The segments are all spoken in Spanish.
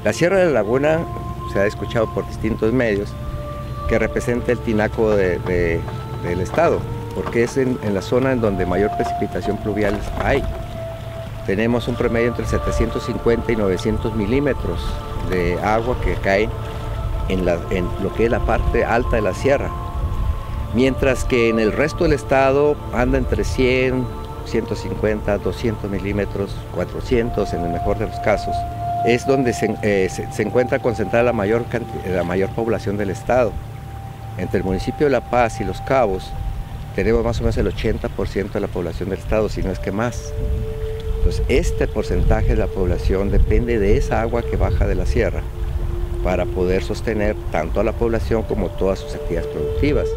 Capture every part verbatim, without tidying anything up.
La Sierra de la Laguna se ha escuchado por distintos medios que representa el tinaco de, de, del estado, porque es en, en la zona en donde mayor precipitación pluvial hay. Tenemos un promedio entre setecientos cincuenta y novecientos milímetros de agua que cae en, la, en lo que es la parte alta de la sierra, mientras que en el resto del estado anda entre cien, ciento cincuenta, doscientos milímetros, cuatrocientos en el mejor de los casos. Es donde se, eh, se, se encuentra concentrada la mayor, la mayor población del estado. Entre el municipio de La Paz y Los Cabos tenemos más o menos el ochenta por ciento de la población del estado, si no es que más. Entonces, este porcentaje de la población depende de esa agua que baja de la sierra para poder sostener tanto a la población como todas sus actividades productivas.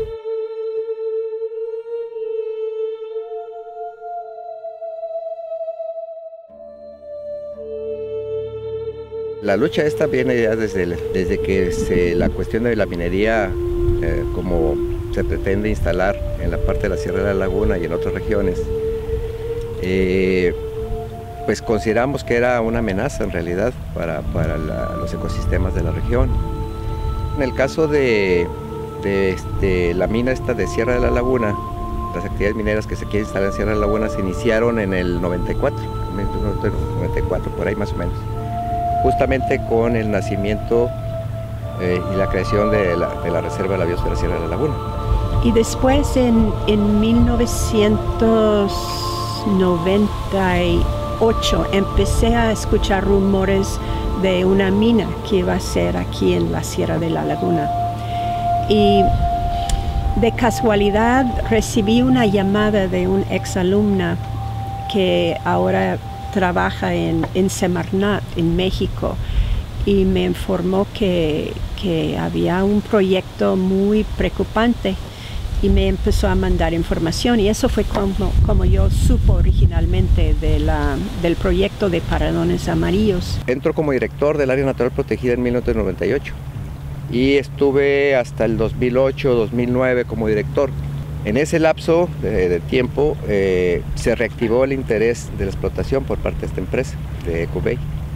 La lucha esta viene ya desde, desde que se, la cuestión de la minería, eh, como se pretende instalar en la parte de la Sierra de la Laguna y en otras regiones, eh, pues consideramos que era una amenaza en realidad para, para la, los ecosistemas de la región. En el caso de, de este, la mina esta de Sierra de la Laguna, las actividades mineras que se quieren instalar en Sierra de la Laguna se iniciaron en el noventa y cuatro, noventa y cuatro por ahí más o menos, justamente con el nacimiento eh, y la creación de la, de la Reserva de la Biosfera Sierra de la Laguna. Y después en, en mil novecientos noventa y ocho empecé a escuchar rumores de una mina que iba a ser aquí en la Sierra de la Laguna. Y de casualidad recibí una llamada de un exalumna que ahora trabaja en, en Semarnat, en México, y me informó que, que había un proyecto muy preocupante y me empezó a mandar información, y eso fue como, como yo supo originalmente de la, del proyecto de Paradones Amarillos. Entro como director del Área Natural Protegida en mil novecientos noventa y ocho y estuve hasta el dos mil ocho, dos mil nueve como director. En ese lapso de, de tiempo eh, se reactivó el interés de la explotación por parte de esta empresa, de Ecobay.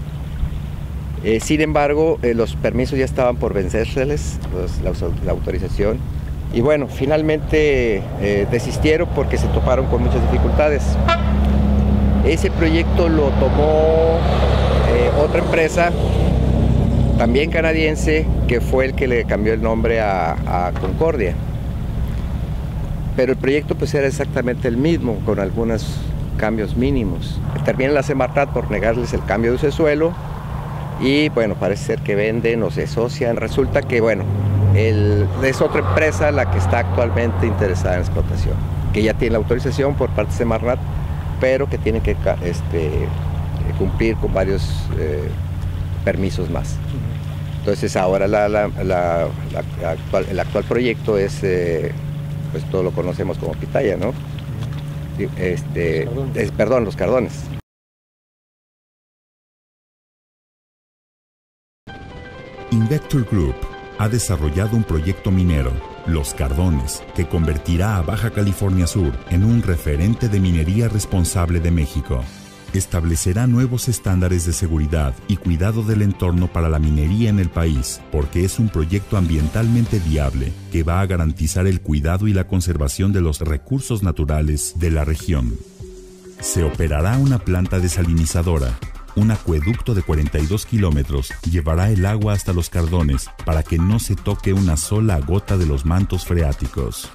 Eh, sin embargo, eh, los permisos ya estaban por vencérseles, pues, la, la autorización. Y bueno, finalmente eh, desistieron porque se toparon con muchas dificultades. Ese proyecto lo tomó eh, otra empresa, también canadiense, que fue el que le cambió el nombre a, a Concordia. Pero el proyecto pues era exactamente el mismo, con algunos cambios mínimos. Termina la Semarnat por negarles el cambio de uso de suelo y bueno, parece ser que venden o se asocian. Resulta que bueno, el, es otra empresa la que está actualmente interesada en la explotación, que ya tiene la autorización por parte de Semarnat, pero que tiene que este, cumplir con varios eh, permisos más. Entonces ahora la, la, la, la actual, el actual proyecto es, eh, pues todo lo conocemos como pitaya, ¿no? Este, es, perdón, Los Cardones. Invector Group ha desarrollado un proyecto minero, Los Cardones, que convertirá a Baja California Sur en un referente de minería responsable de México. Establecerá nuevos estándares de seguridad y cuidado del entorno para la minería en el país, porque es un proyecto ambientalmente viable que va a garantizar el cuidado y la conservación de los recursos naturales de la región. Se operará una planta desalinizadora. Un acueducto de cuarenta y dos kilómetros llevará el agua hasta Los Cardones para que no se toque una sola gota de los mantos freáticos.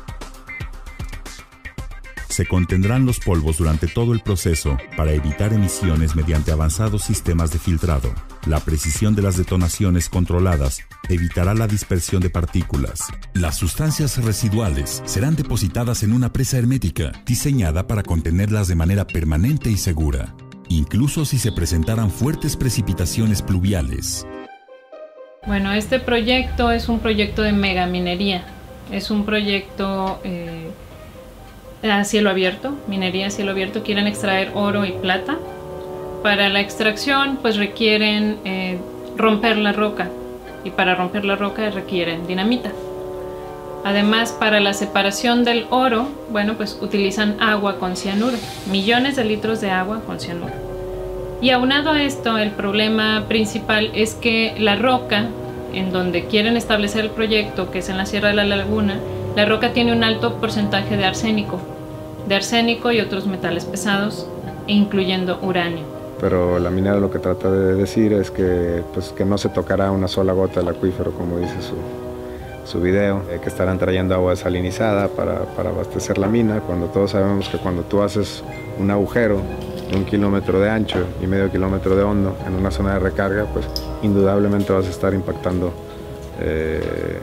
Se contendrán los polvos durante todo el proceso para evitar emisiones mediante avanzados sistemas de filtrado. La precisión de las detonaciones controladas evitará la dispersión de partículas. Las sustancias residuales serán depositadas en una presa hermética diseñada para contenerlas de manera permanente y segura, incluso si se presentaran fuertes precipitaciones pluviales. Bueno, este proyecto es un proyecto de megaminería. Es un proyecto eh, a cielo abierto, minería a cielo abierto. Quieren extraer oro y plata. Para la extracción, pues requieren eh, romper la roca. Y para romper la roca requieren dinamita. Además, para la separación del oro, bueno, pues utilizan agua con cianuro, millones de litros de agua con cianuro. Y aunado a esto, el problema principal es que la roca, en donde quieren establecer el proyecto, que es en la Sierra de la Laguna, la roca tiene un alto porcentaje de arsénico, de arsénico y otros metales pesados, incluyendo uranio. Pero la minera lo que trata de decir es que, pues, que no se tocará una sola gota del acuífero, como dice su, su video, eh, que estarán trayendo agua desalinizada para, para abastecer la mina, cuando todos sabemos que cuando tú haces un agujero de un kilómetro de ancho y medio kilómetro de hondo en una zona de recarga, pues indudablemente vas a estar impactando eh,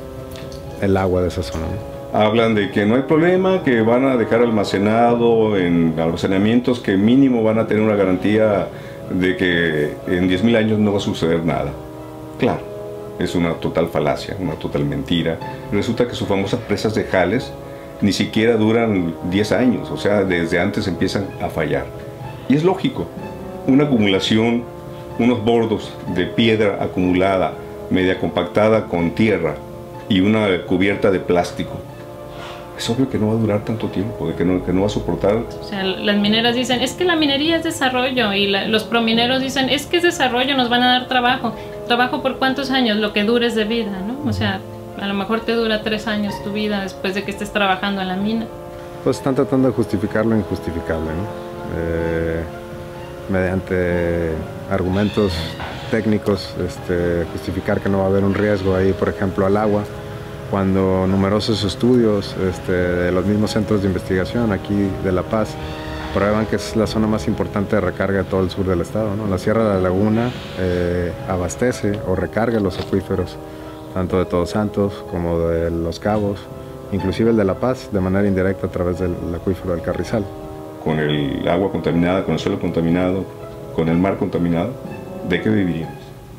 el agua de esa zona, ¿no? Hablan de que no hay problema, que van a dejar almacenado en almacenamientos que mínimo van a tener una garantía de que en diez mil años no va a suceder nada. Claro, es una total falacia, una total mentira. Resulta que sus famosas presas de Jales ni siquiera duran diez años, o sea, desde antes empiezan a fallar. Y es lógico, una acumulación, unos bordos de piedra acumulada, media compactada con tierra y una cubierta de plástico. Es obvio que no va a durar tanto tiempo, de que no, que no va a soportar. O sea, las mineras dicen, es que la minería es desarrollo, y la, los promineros dicen, es que es desarrollo, nos van a dar trabajo. ¿Trabajo por cuántos años? Lo que dures de vida, ¿no? O sea, a lo mejor te dura tres años tu vida después de que estés trabajando en la mina. Pues están tratando de justificar lo injustificable, ¿no? Eh, mediante argumentos técnicos, este, justificar que no va a haber un riesgo ahí, por ejemplo, al agua, cuando numerosos estudios este, de los mismos centros de investigación aquí de La Paz prueban que es la zona más importante de recarga de todo el sur del estado, ¿no? La Sierra de la Laguna eh, abastece o recarga los acuíferos tanto de Todos Santos como de Los Cabos, inclusive el de La Paz, de manera indirecta a través del acuífero del Carrizal. Con el agua contaminada, con el suelo contaminado, con el mar contaminado, ¿de qué viviríamos?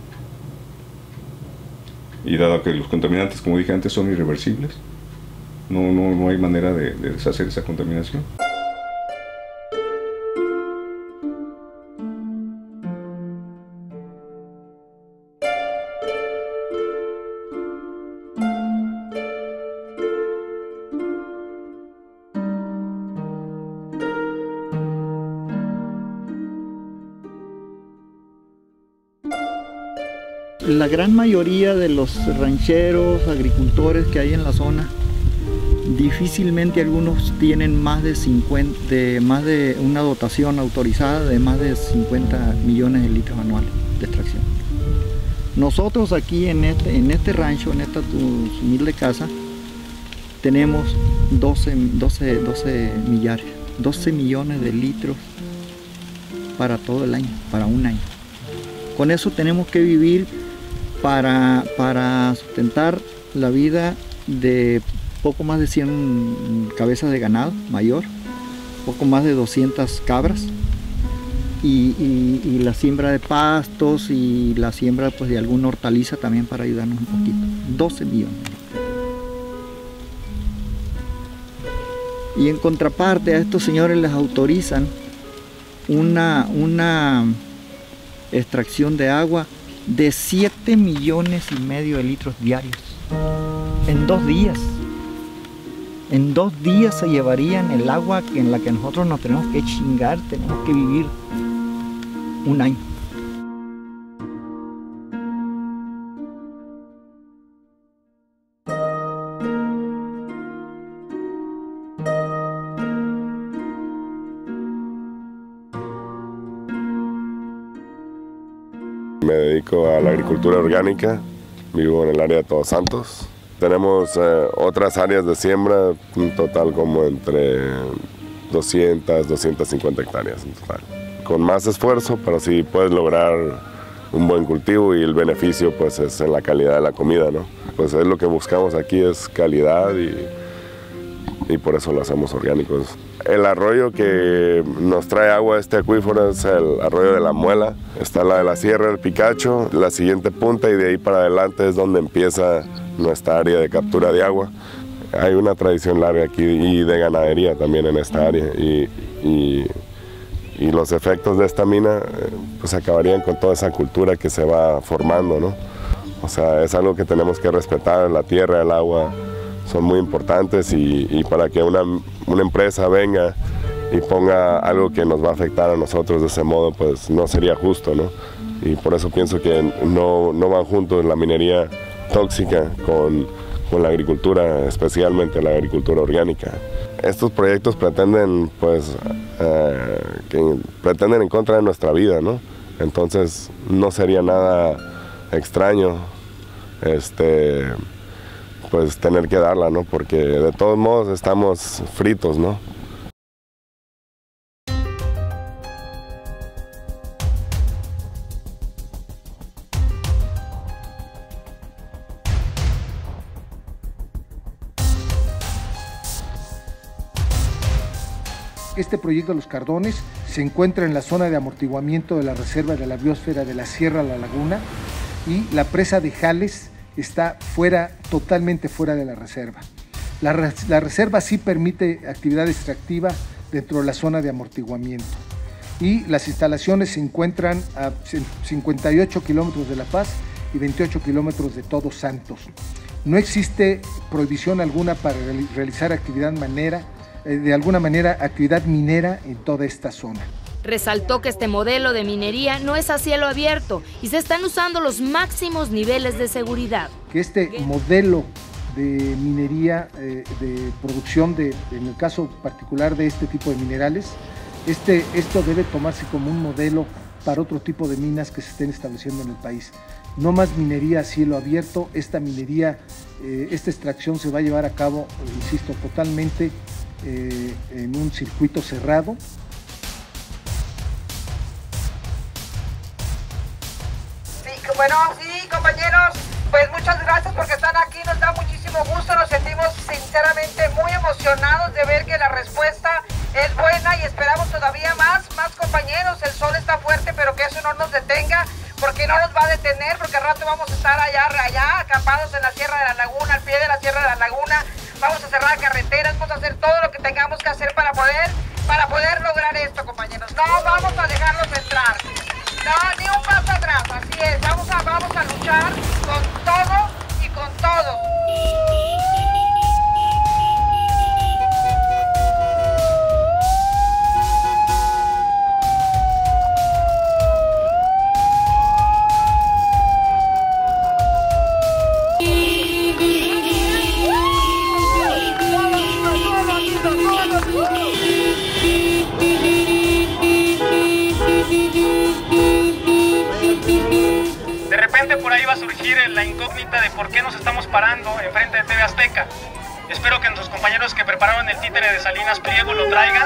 Y dado que los contaminantes, como dije antes, son irreversibles, no, no, no hay manera de, de deshacer esa contaminación. La gran mayoría de los rancheros, agricultores que hay en la zona, difícilmente algunos tienen más de cincuenta, de, más de una dotación autorizada de más de cincuenta millones de litros anuales de extracción. Nosotros aquí en este, en este rancho, en esta tu, humilde casa, tenemos doce, doce, doce millares, doce millones de litros para todo el año, para un año. Con eso tenemos que vivir Para, para sustentar la vida de poco más de cien cabezas de ganado mayor, poco más de doscientas cabras y, y, y la siembra de pastos y la siembra pues, de alguna hortaliza también para ayudarnos un poquito. doce millones. Y en contraparte a estos señores les autorizan una, una extracción de agua de siete millones y medio de litros diarios en dos días. En dos días se llevarían el agua en la que nosotros nos tenemos que chingar, tenemos que vivir un año. Me dedico a la agricultura orgánica, vivo en el área de Todos Santos. Tenemos eh, otras áreas de siembra, un total como entre doscientas, doscientas cincuenta hectáreas en total. Con más esfuerzo, pero sí puedes lograr un buen cultivo y el beneficio pues es en la calidad de la comida, ¿no? Pues es lo que buscamos aquí, es calidad y, y por eso lo hacemos orgánicos. El arroyo que nos trae agua a este acuífero es el arroyo de la Muela. Está la de la Sierra del Picacho, la siguiente punta, y de ahí para adelante es donde empieza nuestra área de captura de agua. Hay una tradición larga aquí y de ganadería también en esta área y, y, y los efectos de esta mina pues acabarían con toda esa cultura que se va formando, ¿no? O sea, es algo que tenemos que respetar, la tierra, el agua son muy importantes y, y para que una, una empresa venga y ponga algo que nos va a afectar a nosotros de ese modo, pues no sería justo, ¿no? Y por eso pienso que no, no van juntos la minería tóxica con, con la agricultura, especialmente la agricultura orgánica. Estos proyectos pretenden, pues, eh, que pretenden en contra de nuestra vida, ¿no? Entonces no sería nada extraño, este, pues, tener que darla, ¿no? Porque de todos modos estamos fritos, ¿no? Este proyecto de Los Cardones se encuentra en la zona de amortiguamiento de la Reserva de la Biosfera de la Sierra La Laguna y la presa de Jales está fuera, totalmente fuera de la reserva. La, la reserva sí permite actividad extractiva dentro de la zona de amortiguamiento y las instalaciones se encuentran a cincuenta y ocho kilómetros de La Paz y veintiocho kilómetros de Todos Santos. No existe prohibición alguna para realizar actividad minera, de alguna manera actividad minera en toda esta zona. Resaltó que este modelo de minería no es a cielo abierto y se están usando los máximos niveles de seguridad. Que este modelo de minería, eh, de producción, de, en el caso particular de este tipo de minerales, este, esto debe tomarse como un modelo para otro tipo de minas que se estén estableciendo en el país. No más minería a cielo abierto, esta minería, eh, esta extracción se va a llevar a cabo, insisto, totalmente Eh, en un circuito cerrado. Sí, bueno, sí, compañeros, pues muchas gracias porque están aquí, nos da muchísimo gusto, nos sentimos sinceramente muy emocionados de ver que la respuesta es buena y esperamos todavía más, más compañeros. El sol está fuerte, pero que eso no nos detenga, porque no nos va a detener, porque al rato vamos a estar allá, allá, acampados en la Sierra de la Laguna, al pie de la Sierra de la Laguna. Vamos a cerrar carreteras, vamos a hacer todo lo que tengamos que hacer para poder, para poder lograr esto, compañeros. No vamos a dejarlos entrar. No, ni un paso atrás, así es. Vamos a, vamos a luchar con todo y con todo. De repente por ahí va a surgir la incógnita de por qué nos estamos parando enfrente de T V Azteca. Espero que nuestros compañeros que prepararon el títere de Salinas Pliego lo traigan.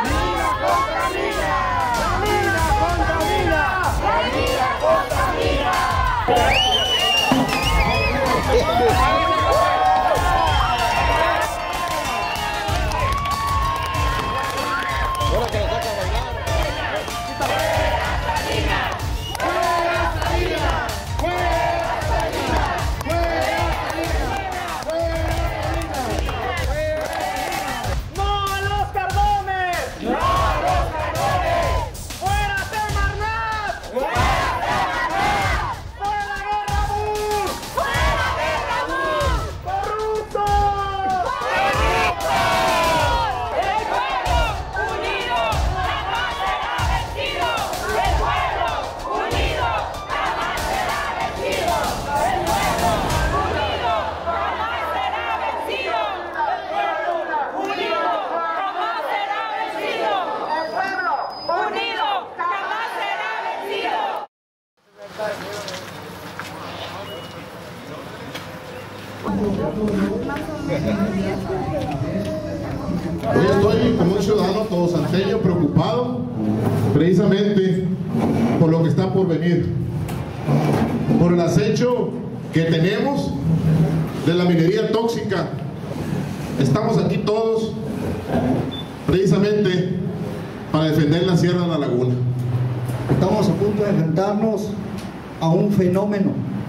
Hoy estoy como un ciudadano todosanteño preocupado precisamente por lo que está por venir, por el acecho que tenemos de la minería tóxica. Estamos aquí todos precisamente para defender la Sierra de la Laguna. Estamos a punto de enfrentarnos a un fenómeno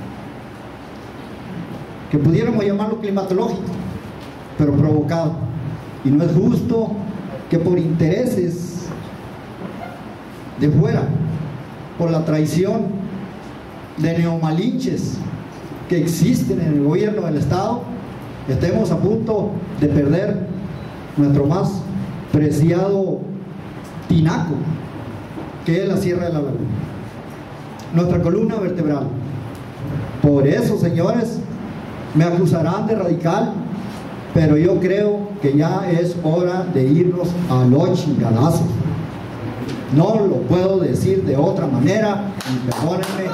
que pudiéramos llamarlo climatológico, pero provocado. Y no es justo que por intereses de fuera, por la traición de neomalinches que existen en el gobierno del Estado, estemos a punto de perder nuestro más preciado tinaco, que es la Sierra de la Laguna, nuestra columna vertebral. Por eso, señores, me acusarán de radical, pero yo creo que ya es hora de irnos a los chingadazos. No lo puedo decir de otra manera, y perdónenme.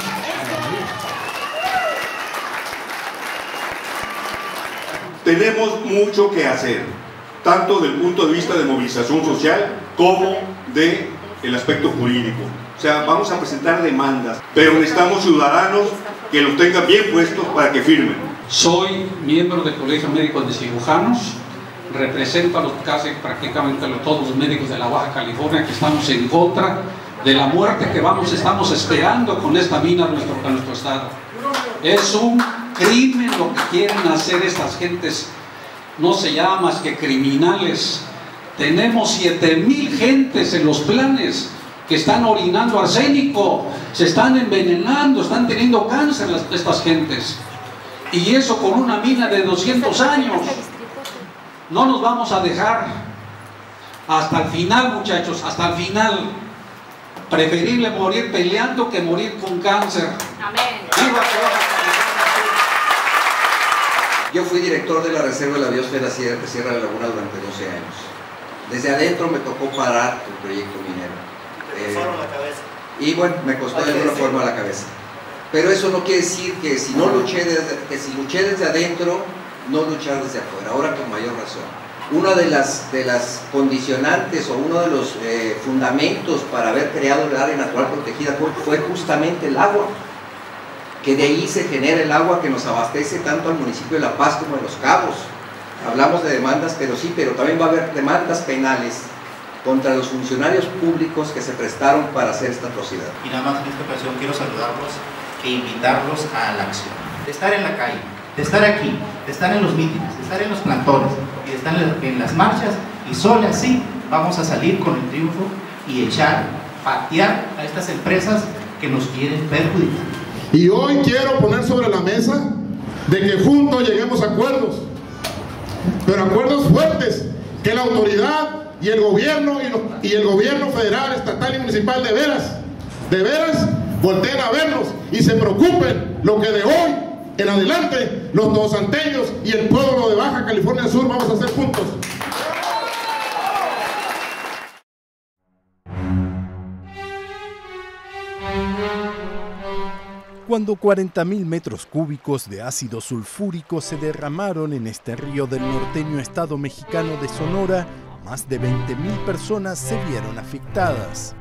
Tenemos mucho que hacer, tanto desde el punto de vista de movilización social como del aspecto jurídico. O sea, vamos a presentar demandas, pero necesitamos ciudadanos que los tengan bien puestos para que firmen. Soy miembro del Colegio Médico de Cirujanos, represento a los casi prácticamente a todos los médicos de la Baja California que estamos en contra de la muerte que vamos, estamos esperando con esta mina en nuestro, en nuestro estado. Es un crimen lo que quieren hacer estas gentes, no se llama más que criminales. Tenemos siete mil gentes en los planes que están orinando arsénico, se están envenenando, están teniendo cáncer las, estas gentes. Y eso con una mina de doscientos años. No nos vamos a dejar hasta el final, muchachos, hasta el final. Preferible morir peleando que morir con cáncer. Amén. ¡Viva Yo fui director de la Reserva de la Biosfera Sierra de la Laguna durante doce años. Desde adentro me tocó parar el proyecto minero. Eh, la cabeza. Y bueno, me costó de alguna forma la cabeza. Pero eso no quiere decir que si no luché desde, que si luché desde adentro, no luchar desde afuera. Ahora con mayor razón. Una de las, de las condicionantes o uno de los eh, fundamentos para haber creado el área natural protegida fue, fue justamente el agua. Que de ahí se genera el agua que nos abastece tanto al municipio de La Paz como de Los Cabos. Hablamos de demandas, pero sí, pero también va a haber demandas penales contra los funcionarios públicos que se prestaron para hacer esta atrocidad. Y nada más en esta ocasión quiero saludarlos e invitarlos a la acción. De estar en la calle, de estar aquí, de estar en los mítines, de estar en los plantones y de estar en las marchas, y solo así vamos a salir con el triunfo y echar, patear a estas empresas que nos quieren perjudicar. Y hoy quiero poner sobre la mesa de que juntos lleguemos a acuerdos, pero acuerdos fuertes, que la autoridad y el gobierno y, los, y el gobierno federal, estatal y municipal de veras, de veras volteen a vernos y se preocupen lo que de hoy en adelante los todosanteños y el pueblo de Baja California Sur vamos a hacer juntos. Cuando cuarenta mil metros cúbicos de ácido sulfúrico se derramaron en este río del norteño estado mexicano de Sonora, más de veinte mil personas se vieron afectadas.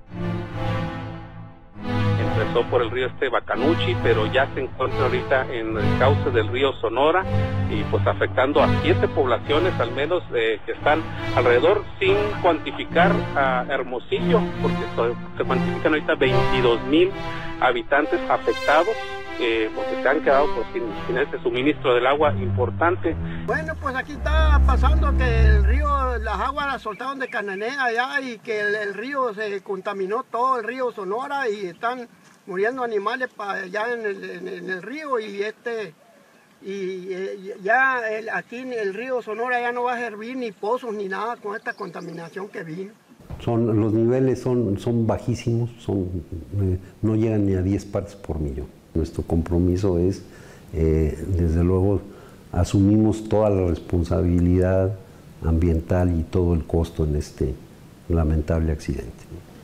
Empezó por el río este Bacanuchi, pero ya se encuentra ahorita en el cauce del río Sonora y pues afectando a siete poblaciones al menos eh, que están alrededor, sin cuantificar a Hermosillo, porque se, se cuantifican ahorita veintidós mil habitantes afectados, eh, porque se han quedado pues, sin, sin este suministro del agua importante. Bueno, pues aquí está pasando que el río, las aguas las soltaron de Cananea allá y que el, el río se contaminó todo, el río Sonora, y están muriendo animales para allá en el, en, en el río, y este y eh, ya el, aquí en el río Sonora ya no va a servir ni pozos ni nada con esta contaminación que vino. Son, los niveles son, son bajísimos, son, eh, no llegan ni a diez partes por millón. Nuestro compromiso es, eh, desde luego, asumimos toda la responsabilidad ambiental y todo el costo en este lamentable accidente.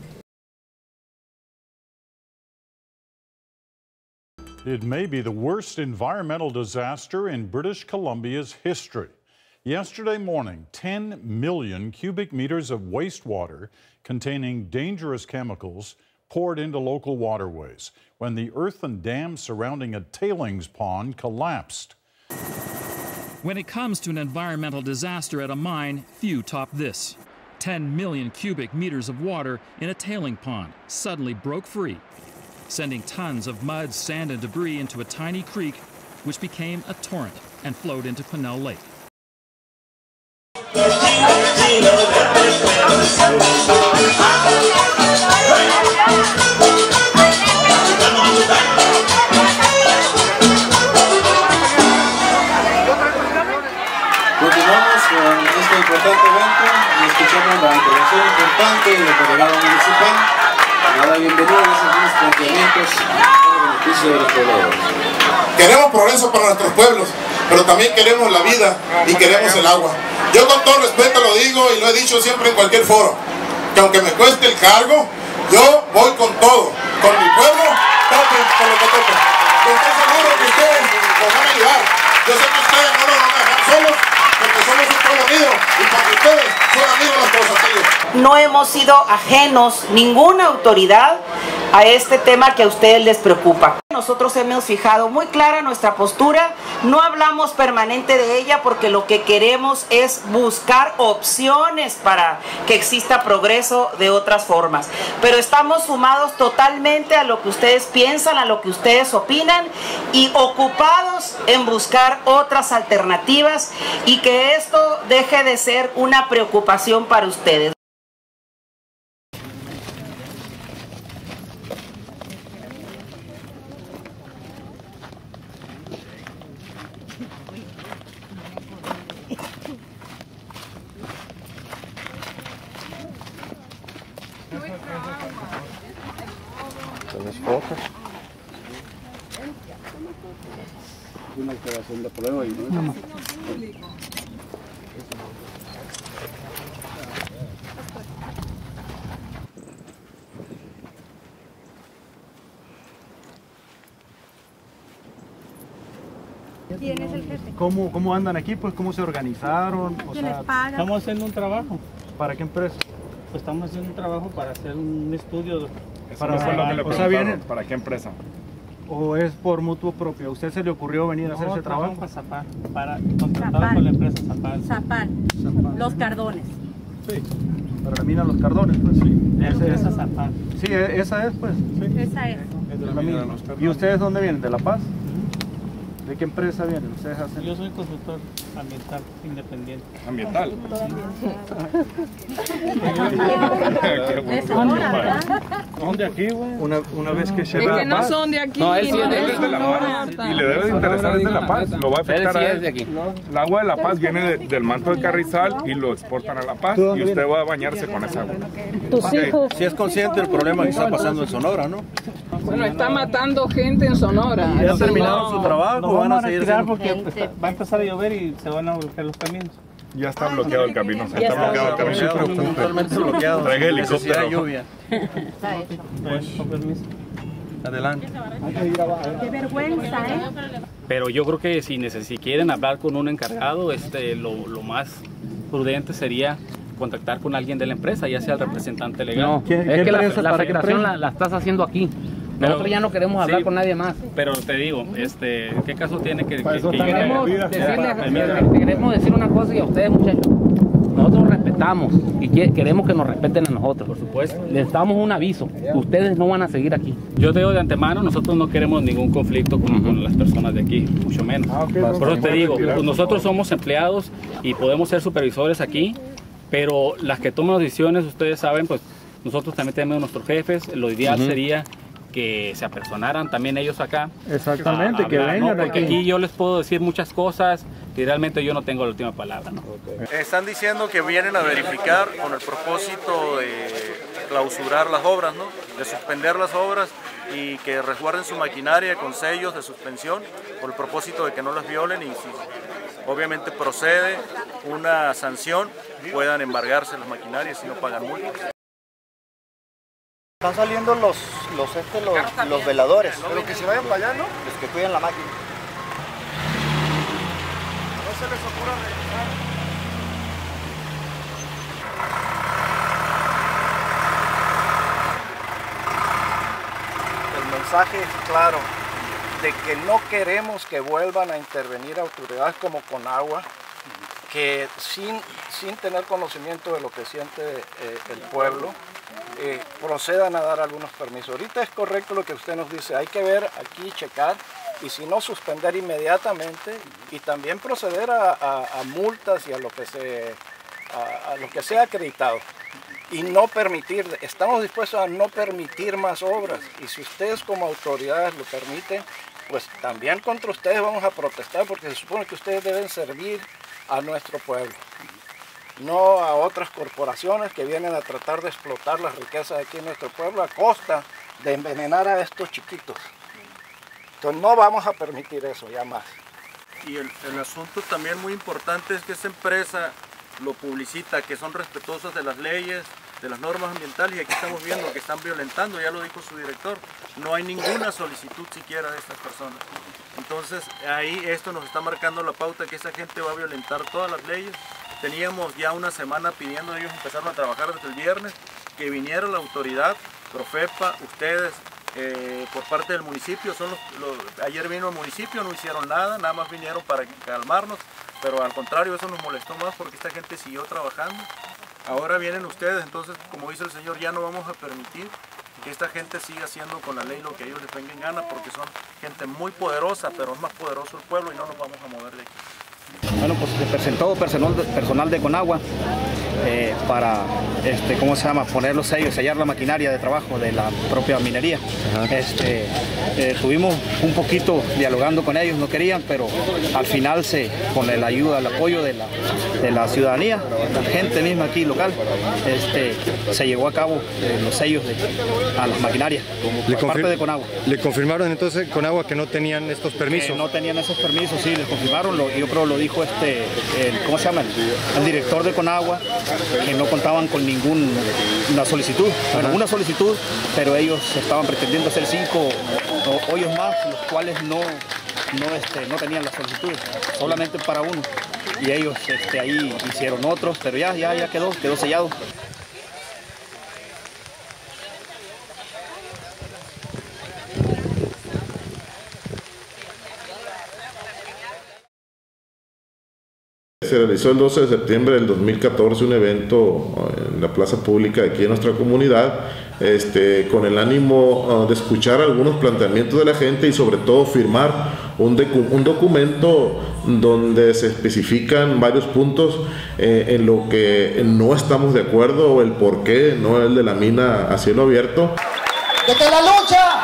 It may be the worst environmental disaster in British Columbia's history. Yesterday morning, ten million cubic meters of wastewater containing dangerous chemicals poured into local waterways when the earthen dam surrounding a tailings pond collapsed. When it comes to an environmental disaster at a mine, few top this. ten million cubic meters of water in a tailing pond suddenly broke free, sending tons of mud, sand, and debris into a tiny creek, which became a torrent and flowed into Quesnel Lake. Continuamos con este importante evento y escuchamos agradecemos la intervención importante del delegado municipal, a la bienvenida a esos planteamientos para el beneficio de los pobladores. Queremos progreso para nuestros pueblos, pero también queremos la vida y queremos el agua. Yo con todo respeto lo digo y lo he dicho siempre en cualquier foro, que aunque me cueste el cargo, yo voy con todo, con mi pueblo, tope con lo que tope. Yo estoy seguro que ustedes nos van a ayudar. Yo sé que ustedes no nos van a dejar solos, porque somos un pueblo unido y porque ustedes son amigos de los todosanteños. No hemos sido ajenos, ninguna autoridad, a este tema que a ustedes les preocupa. Nosotros hemos fijado muy clara nuestra postura, no hablamos permanente de ella porque lo que queremos es buscar opciones para que exista progreso de otras formas. Pero estamos sumados totalmente a lo que ustedes piensan, a lo que ustedes opinan y ocupados en buscar otras alternativas y que esto deje de ser una preocupación para ustedes. ¿Tenés fotos? Una alteración de prueba y no. No. ¿Quién es el jefe? ¿Cómo, ¿Cómo andan aquí? Pues ¿cómo se organizaron? O ¿Quién sea, les paga? Estamos haciendo un trabajo. ¿Para qué empresa? Pues estamos haciendo un trabajo para hacer un estudio. De, para, no fue lo que le o sea, ¿viene, ¿para qué empresa? ¿O es por mutuo propio? ¿A usted se le ocurrió venir a hacer no, ese trabajo? Para Zapal, para contratar con la empresa Zapal. Zapal. Los Cardones. Sí, para la mina Los Cardones, pues sí. La empresa Zapal. Sí, esa es, pues. Sí. Esa es. Es de la mina. ¿Y ustedes dónde vienen? ¿De La Paz? ¿De qué empresa vienen? ¿Ustedes hacen? Yo soy consultor ambiental independiente. ¿Ambiental? ¿Son de aquí, güey? Una, una vez que se Es va que no son de aquí. No, él sí no, es de La Paz. no, Y le debe de interesar, es de La Paz, lo va a afectar a él. de aquí. El agua de La Paz viene de- del manto del Carrizal y lo exportan a La Paz y usted va a bañarse con esa agua. Tus hijos. Si es consciente del problema que está pasando en Sonora, ¿no? Bueno, está matando gente en Sonora. ¿Ya Así terminaron no. su trabajo? Nos ¿Van a vamos a seguir retirar haciendo? porque está- va a empezar a llover y se van a bloquear los caminos. Ya está bloqueado el camino, Ya está está bloqueado el camino. bloqueado, totalmente bloqueado. Traiga Necesidad de helicóptero. lluvia. Pues, con permiso. Adelante. Qué vergüenza, ¿eh? Pero yo creo que si, neces- si quieren hablar con un encargado, este, lo, lo más prudente sería contactar con alguien de la empresa, ya sea el representante legal. No, ¿Qué- es qué que la, empresa, la para qué afectación empresa? la, la estás haciendo aquí. Nosotros ya no queremos hablar Sí, con nadie más. Pero te digo, este, ¿qué caso tiene que, que, Para eso que están llegue? las Permítame, medidas. permítame. Queremos decir una cosa y a ustedes, muchachos. Nosotros respetamos y que- queremos que nos respeten a nosotros. Por supuesto. Les damos un aviso. Ustedes no van a seguir aquí. Yo te digo de antemano, nosotros no queremos ningún conflicto con, con las personas de aquí, mucho menos. Por eso te digo, pues nosotros somos empleados y podemos ser supervisores aquí, pero las que toman las decisiones, ustedes saben, pues nosotros también tenemos nuestros jefes. Lo ideal Ujú. sería que se apersonaran también ellos acá. Exactamente, a que hablar, ¿no? vengan Porque aquí. aquí yo les puedo decir muchas cosas y realmente yo no tengo la última palabra, ¿no? Están diciendo que vienen a verificar con el propósito de clausurar las obras, ¿no? De suspender las obras y que resguarden su maquinaria con sellos de suspensión por el propósito de que no las violen y si obviamente procede una sanción puedan embargarse las maquinarias si no pagan multas. Están saliendo los, los, este, los, los veladores. Pero que se vayan para allá, ¿no? Los que cuidan la máquina. No se les ocurra regresar. El mensaje es claro, de que no queremos que vuelvan a intervenir autoridades como Conagua, que sin, sin tener conocimiento de lo que siente eh, el pueblo, eh, procedan a dar algunos permisos. Ahorita es correcto lo que usted nos dice, hay que ver aquí, checar, y si no, suspender inmediatamente y también proceder a, a- a multas y a lo que se, a, a lo que sea acreditado. Y no permitir, estamos dispuestos a no permitir más obras. Y si ustedes como autoridades lo permiten, pues también contra ustedes vamos a protestar porque se supone que ustedes deben servir a nuestro pueblo. no a otras corporaciones que vienen a tratar de explotar las riquezas aquí en nuestro pueblo a costa de envenenar a estos chiquitos. Entonces no vamos a permitir eso ya más. Y el, el asunto también muy importante es que esa empresa lo publicita, que son respetuosos de las leyes, de las normas ambientales, y aquí estamos viendo que están violentando, ya lo dijo su director, no hay ninguna solicitud siquiera de estas personas. Entonces ahí esto nos está marcando la pauta que esa gente va a violentar todas las leyes. Teníamos ya una semana pidiendo, ellos empezaron a trabajar desde el viernes, que viniera la autoridad, Profepa, ustedes, eh, por parte del municipio, son los, los, ayer vino el municipio, no hicieron nada, nada más vinieron para calmarnos, pero al contrario eso nos molestó más porque esta gente siguió trabajando. Ahora vienen ustedes, entonces como dice el señor, ya no vamos a permitir que esta gente siga haciendo con la ley lo que ellos les venga en gana, porque son gente muy poderosa, pero es más poderoso el pueblo y no nos vamos a mover de aquí. Bueno, pues se presentó personal de, personal de Conagua eh, para, este, ¿cómo se llama?, poner los sellos, sellar la maquinaria de trabajo de la propia minería. Este, eh, estuvimos un poquito dialogando con ellos, no querían, pero al final, se, con la ayuda, el apoyo de la, de la ciudadanía, la gente misma aquí local, este, se llevó a cabo eh, los sellos de, a las maquinarias por parte de Conagua. ¿Le confirmaron entonces Conagua que no tenían estos permisos? Eh, no tenían esos permisos, sí, les confirmaron, lo, yo creo lo dijo este, el, ¿cómo se llama? El, el director de Conagua, que no contaban con ninguna solicitud, bueno, una solicitud, pero ellos estaban pretendiendo hacer cinco hoyos más, los cuales no, no, este, no tenían las solicitudes, solamente para uno, y ellos este, ahí hicieron otros, pero ya, ya, ya quedó, quedó sellado. Se realizó el doce de septiembre del dos mil catorce un evento en la plaza pública de aquí en nuestra comunidad, este, con el ánimo uh, de escuchar algunos planteamientos de la gente y sobre todo firmar un, un documento donde se especifican varios puntos eh, en lo que no estamos de acuerdo o el por qué no el de la mina a cielo abierto. De que la lucha,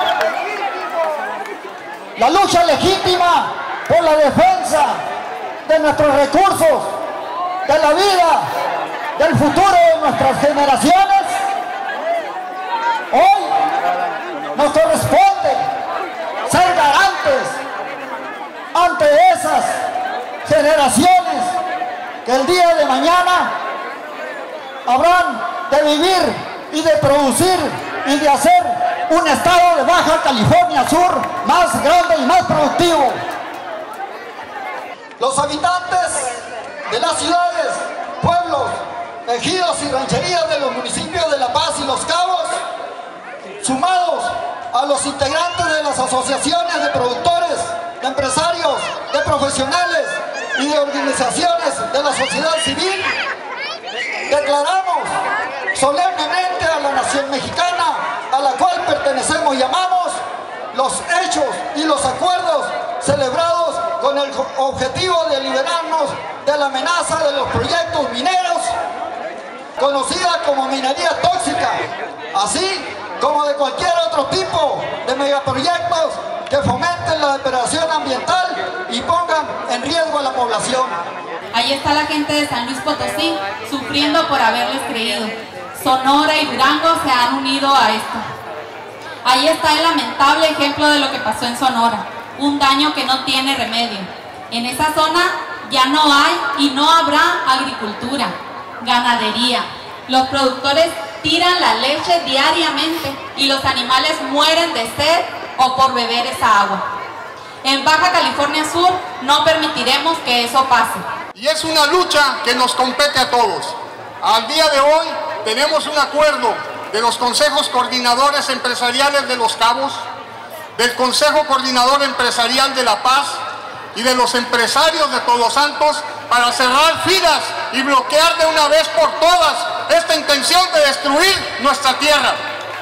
la lucha legítima por la defensa de nuestros recursos, de la vida, del futuro de nuestras generaciones, hoy nos corresponde ser garantes ante esas generaciones que el día de mañana habrán de vivir y de producir y de hacer un estado de Baja California Sur más grande y más productivo. Los habitantes de las ciudades, pueblos, ejidos y rancherías de los municipios de La Paz y Los Cabos, sumados a los integrantes de las asociaciones de productores, de empresarios, de profesionales y de organizaciones de la sociedad civil, declaramos solemnemente a la nación mexicana a la cual pertenecemos y amamos los hechos y los acuerdos celebrados con el objetivo de liberarnos de la amenaza de los proyectos mineros, conocida como minería tóxica, así como de cualquier otro tipo de megaproyectos que fomenten la depredación ambiental y pongan en riesgo a la población. Ahí está la gente de San Luis Potosí sufriendo por haberles creído. Sonora y Durango se han unido a esto. Ahí está el lamentable ejemplo de lo que pasó en Sonora, un daño que no tiene remedio. En esa zona ya no hay y no habrá agricultura, ganadería. Los productores tiran la leche diariamente y los animales mueren de sed o por beber esa agua. En Baja California Sur no permitiremos que eso pase. Y es una lucha que nos compete a todos. Al día de hoy tenemos un acuerdo de los consejos coordinadores empresariales de Los Cabos, del Consejo Coordinador Empresarial de La Paz y de los empresarios de Todos Santos para cerrar filas y bloquear de una vez por todas esta intención de destruir nuestra tierra.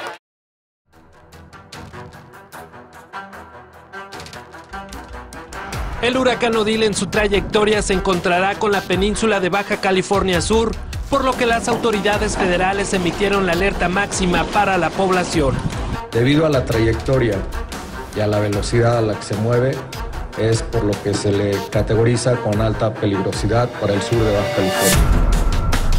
El huracán Odile en su trayectoria se encontrará con la península de Baja California Sur, por lo que las autoridades federales emitieron la alerta máxima para la población. Debido a la trayectoria y a la velocidad a la que se mueve, es por lo que se le categoriza con alta peligrosidad para el sur de Baja California.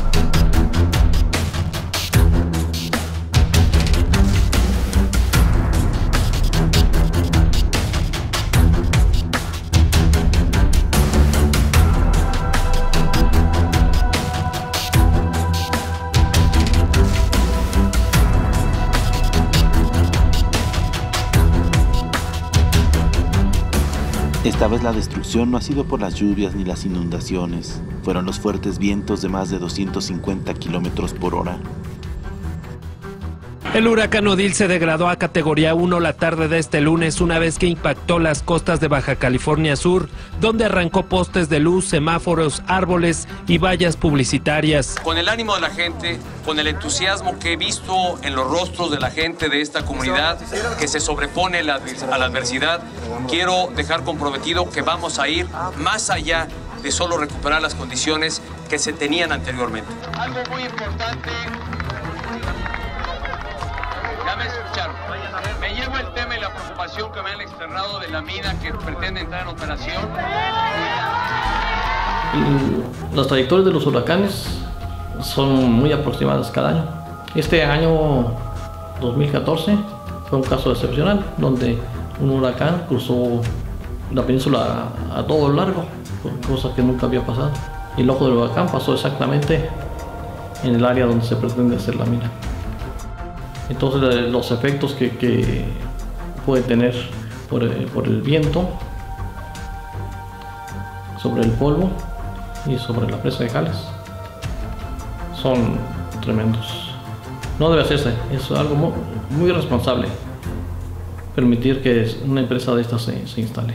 Esta vez la destrucción no ha sido por las lluvias ni las inundaciones, fueron los fuertes vientos de más de doscientos cincuenta kilómetros por hora. El huracán Odile se degradó a categoría uno la tarde de este lunes una vez que impactó las costas de Baja California Sur, donde arrancó postes de luz, semáforos, árboles y vallas publicitarias. Con el ánimo de la gente, con el entusiasmo que he visto en los rostros de la gente de esta comunidad que se sobrepone a la adversidad, quiero dejar comprometido que vamos a ir más allá de solo recuperar las condiciones que se tenían anteriormente. Algo muy importante. Ya me escucharon. Me llevo el tema y la preocupación que me han externado de la mina que pretende entrar en operación. Las trayectorias de los huracanes son muy aproximadas cada año. Este año dos mil catorce fue un caso excepcional, donde un huracán cruzó la península a, a todo lo largo, cosa que nunca había pasado. Y el ojo del huracán pasó exactamente en el área donde se pretende hacer la mina. Entonces los efectos que, que puede tener por el, por el viento sobre el polvo y sobre la presa de Jales son tremendos. No debe hacerse, es algo muy, muy irresponsable permitir que una empresa de estas se, se instale.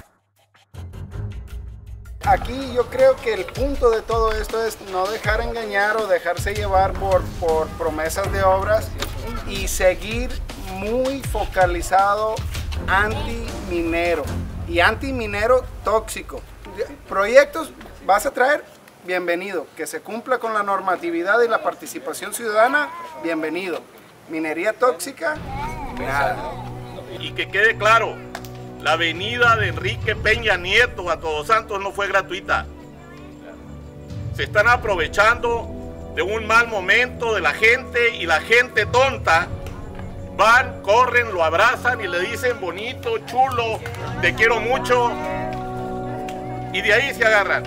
Aquí yo creo que el punto de todo esto es no dejar engañar o dejarse llevar por, por promesas de obras y seguir muy focalizado anti-minero y anti-minero tóxico. Proyectos vas a traer, bienvenido. Que se cumpla con la normatividad y la participación ciudadana, bienvenido. Minería tóxica, nada. Y que quede claro, la avenida de Enrique Peña Nieto a Todos Santos no fue gratuita. Se están aprovechando de un mal momento de la gente y la gente tonta. Van, corren, lo abrazan y le dicen bonito, chulo, te quiero mucho. Y de ahí se agarran.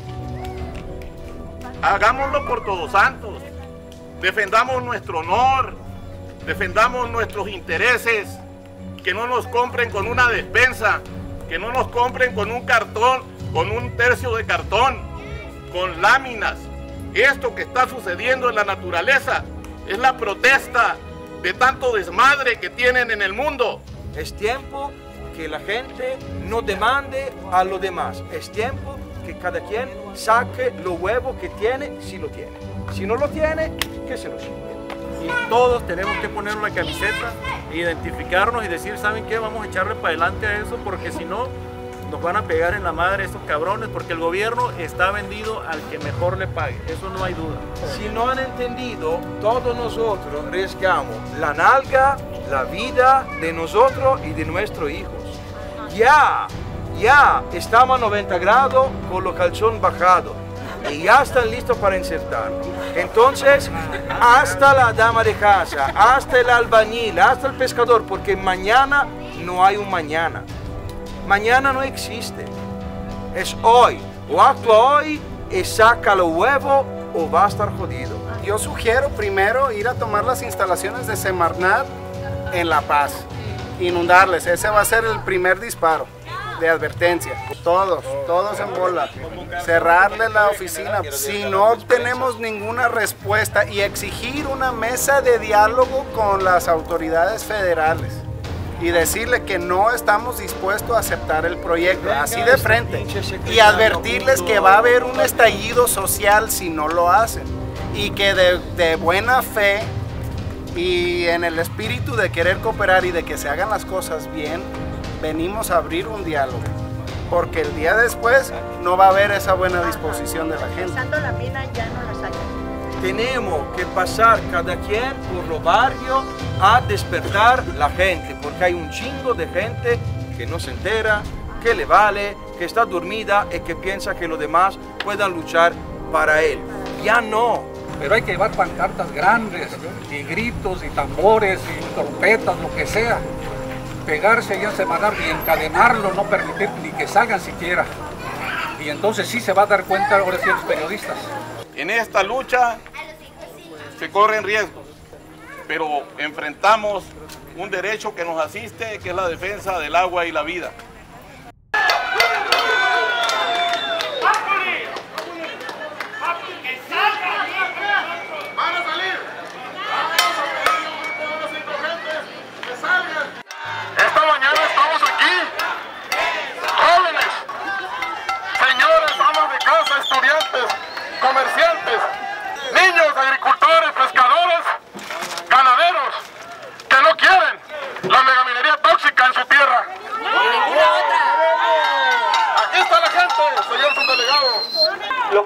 Hagámoslo por Todos Santos. Defendamos nuestro honor. Defendamos nuestros intereses. Que no nos compren con una despensa, que no nos compren con un cartón, con un tercio de cartón, con láminas. Esto que está sucediendo en la naturaleza es la protesta de tanto desmadre que tienen en el mundo. Es tiempo que la gente no demande a los demás. Es tiempo que cada quien saque lo huevo que tiene, si lo tiene. Si no lo tiene, que se lo chingue. Y todos tenemos que poner una camiseta, identificarnos y decir, ¿saben qué? Vamos a echarle para adelante a eso, porque si no, nos van a pegar en la madre estos cabrones, porque el gobierno está vendido al que mejor le pague, eso no hay duda. Si no han entendido, todos nosotros arriesgamos la nalga, la vida de nosotros y de nuestros hijos. Ya, ya estamos a noventa grados con los calzones bajados. Y ya están listos para insertar. Entonces, hasta la dama de casa, hasta el albañil, hasta el pescador, porque mañana no hay un mañana. Mañana no existe. Es hoy. O actúa hoy y saca los huevos o va a estar jodido. Yo sugiero primero ir a tomar las instalaciones de Semarnat en La Paz. Inundarles. Ese va a ser el primer disparo de advertencia. Todos, todos en bola. Cerrarle la oficina. Si no obtenemos ninguna respuesta y exigir una mesa de diálogo con las autoridades federales y decirle que no estamos dispuestos a aceptar el proyecto, así de frente, y advertirles que va a haber un estallido social si no lo hacen y que de, de buena fe y en el espíritu de querer cooperar y de que se hagan las cosas bien, venimos a abrir un diálogo, porque el día después no va a haber esa buena disposición de la gente. Pasando la mina ya no la sacan. Tenemos que pasar cada quien por los barrios a despertar la gente, porque hay un chingo de gente que no se entera, que le vale, que está dormida y que piensa que los demás puedan luchar para él. Ya no. Pero hay que llevar pancartas grandes, y gritos, y tambores, y trompetas, lo que sea. Pegarse y Semarnat y encadenarlo, no permitir ni que salgan siquiera. Y entonces sí se va a dar cuenta ahora sí los periodistas. En esta lucha se corren riesgos, pero enfrentamos un derecho que nos asiste, que es la defensa del agua y la vida.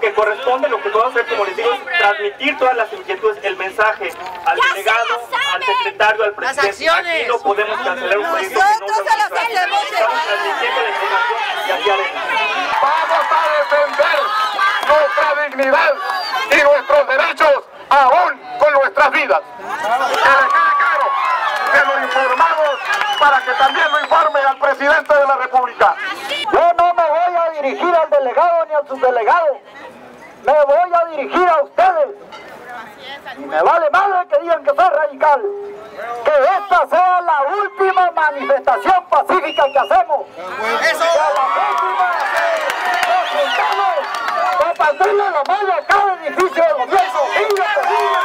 que corresponde, lo que puedo hacer, como les digo, es transmitir todas las inquietudes, el mensaje al delegado, al secretario, al presidente. Aquí no podemos cancelar un proyecto que no se estamos transmitiendo la información y hacia adentro. Vamos a defender nuestra dignidad y nuestros derechos, aún con nuestras vidas. Que le quede claro que lo informamos para que también lo informe al presidente de la República. Yo no me voy a dirigir al delegado ni al subdelegado, me voy a dirigir a ustedes. Y me vale madre que digan que soy radical. Que esta sea la última manifestación pacífica que hacemos. ¡Eso! Que a la próxima nos juntamos para partirle la madre a cada edificio de gobierno. ¡Niños, niñas,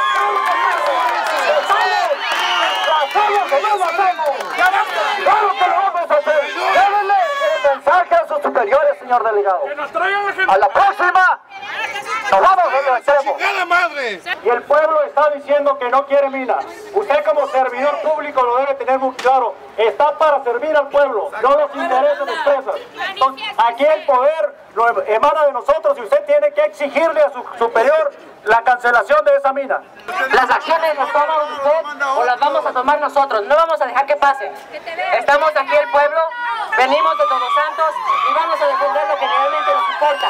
¡hacemos que no lo hacemos! ¡Claro que lo vamos a hacer! Llévenle el mensaje a sus superiores, señor delegado. A la próxima nos vamos a los extremos. Y el pueblo está diciendo que no quiere minas. Usted como servidor público lo debe tener muy claro. Está para servir al pueblo, no los intereses de empresas. Entonces, aquí el poder lo emana de nosotros y usted tiene que exigirle a su superior la cancelación de esa mina. Las acciones las toma usted o las vamos a tomar nosotros. No vamos a dejar que pasen. Estamos aquí el pueblo, venimos de Todos Santos y vamos a defender lo que realmente nos importa.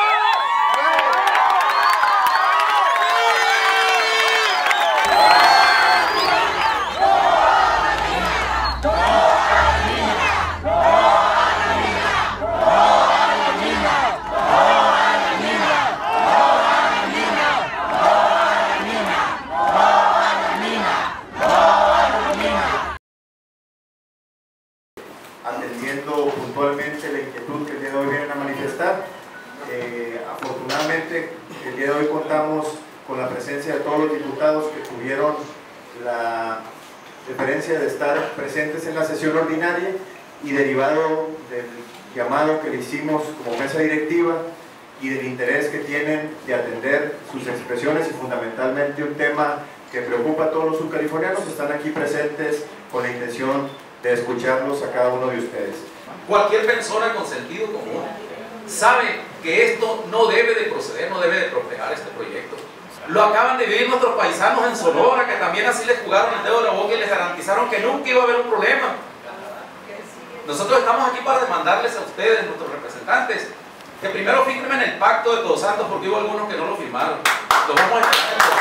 Atendiendo puntualmente la inquietud que el día de hoy vienen a manifestar. Eh, afortunadamente el día de hoy contamos con la presencia de todos los diputados que tuvieron la deferencia de estar presentes en la sesión ordinaria y derivado del llamado que le hicimos como mesa directiva y del interés que tienen de atender sus expresiones y fundamentalmente un tema que preocupa a todos los subcalifornianos, están aquí presentes con la intención de escucharlos a cada uno de ustedes. Cualquier persona con sentido común sabe que esto no debe de proceder, no debe de prosperar este proyecto. Lo acaban de vivir nuestros paisanos en Sonora, que también así les jugaron el dedo de la boca y les garantizaron que nunca iba a haber un problema. Nosotros estamos aquí para demandarles a ustedes, nuestros representantes, que primero firmen el pacto de Todos Santos, porque hubo algunos que no lo firmaron. Lo vamos a esperar.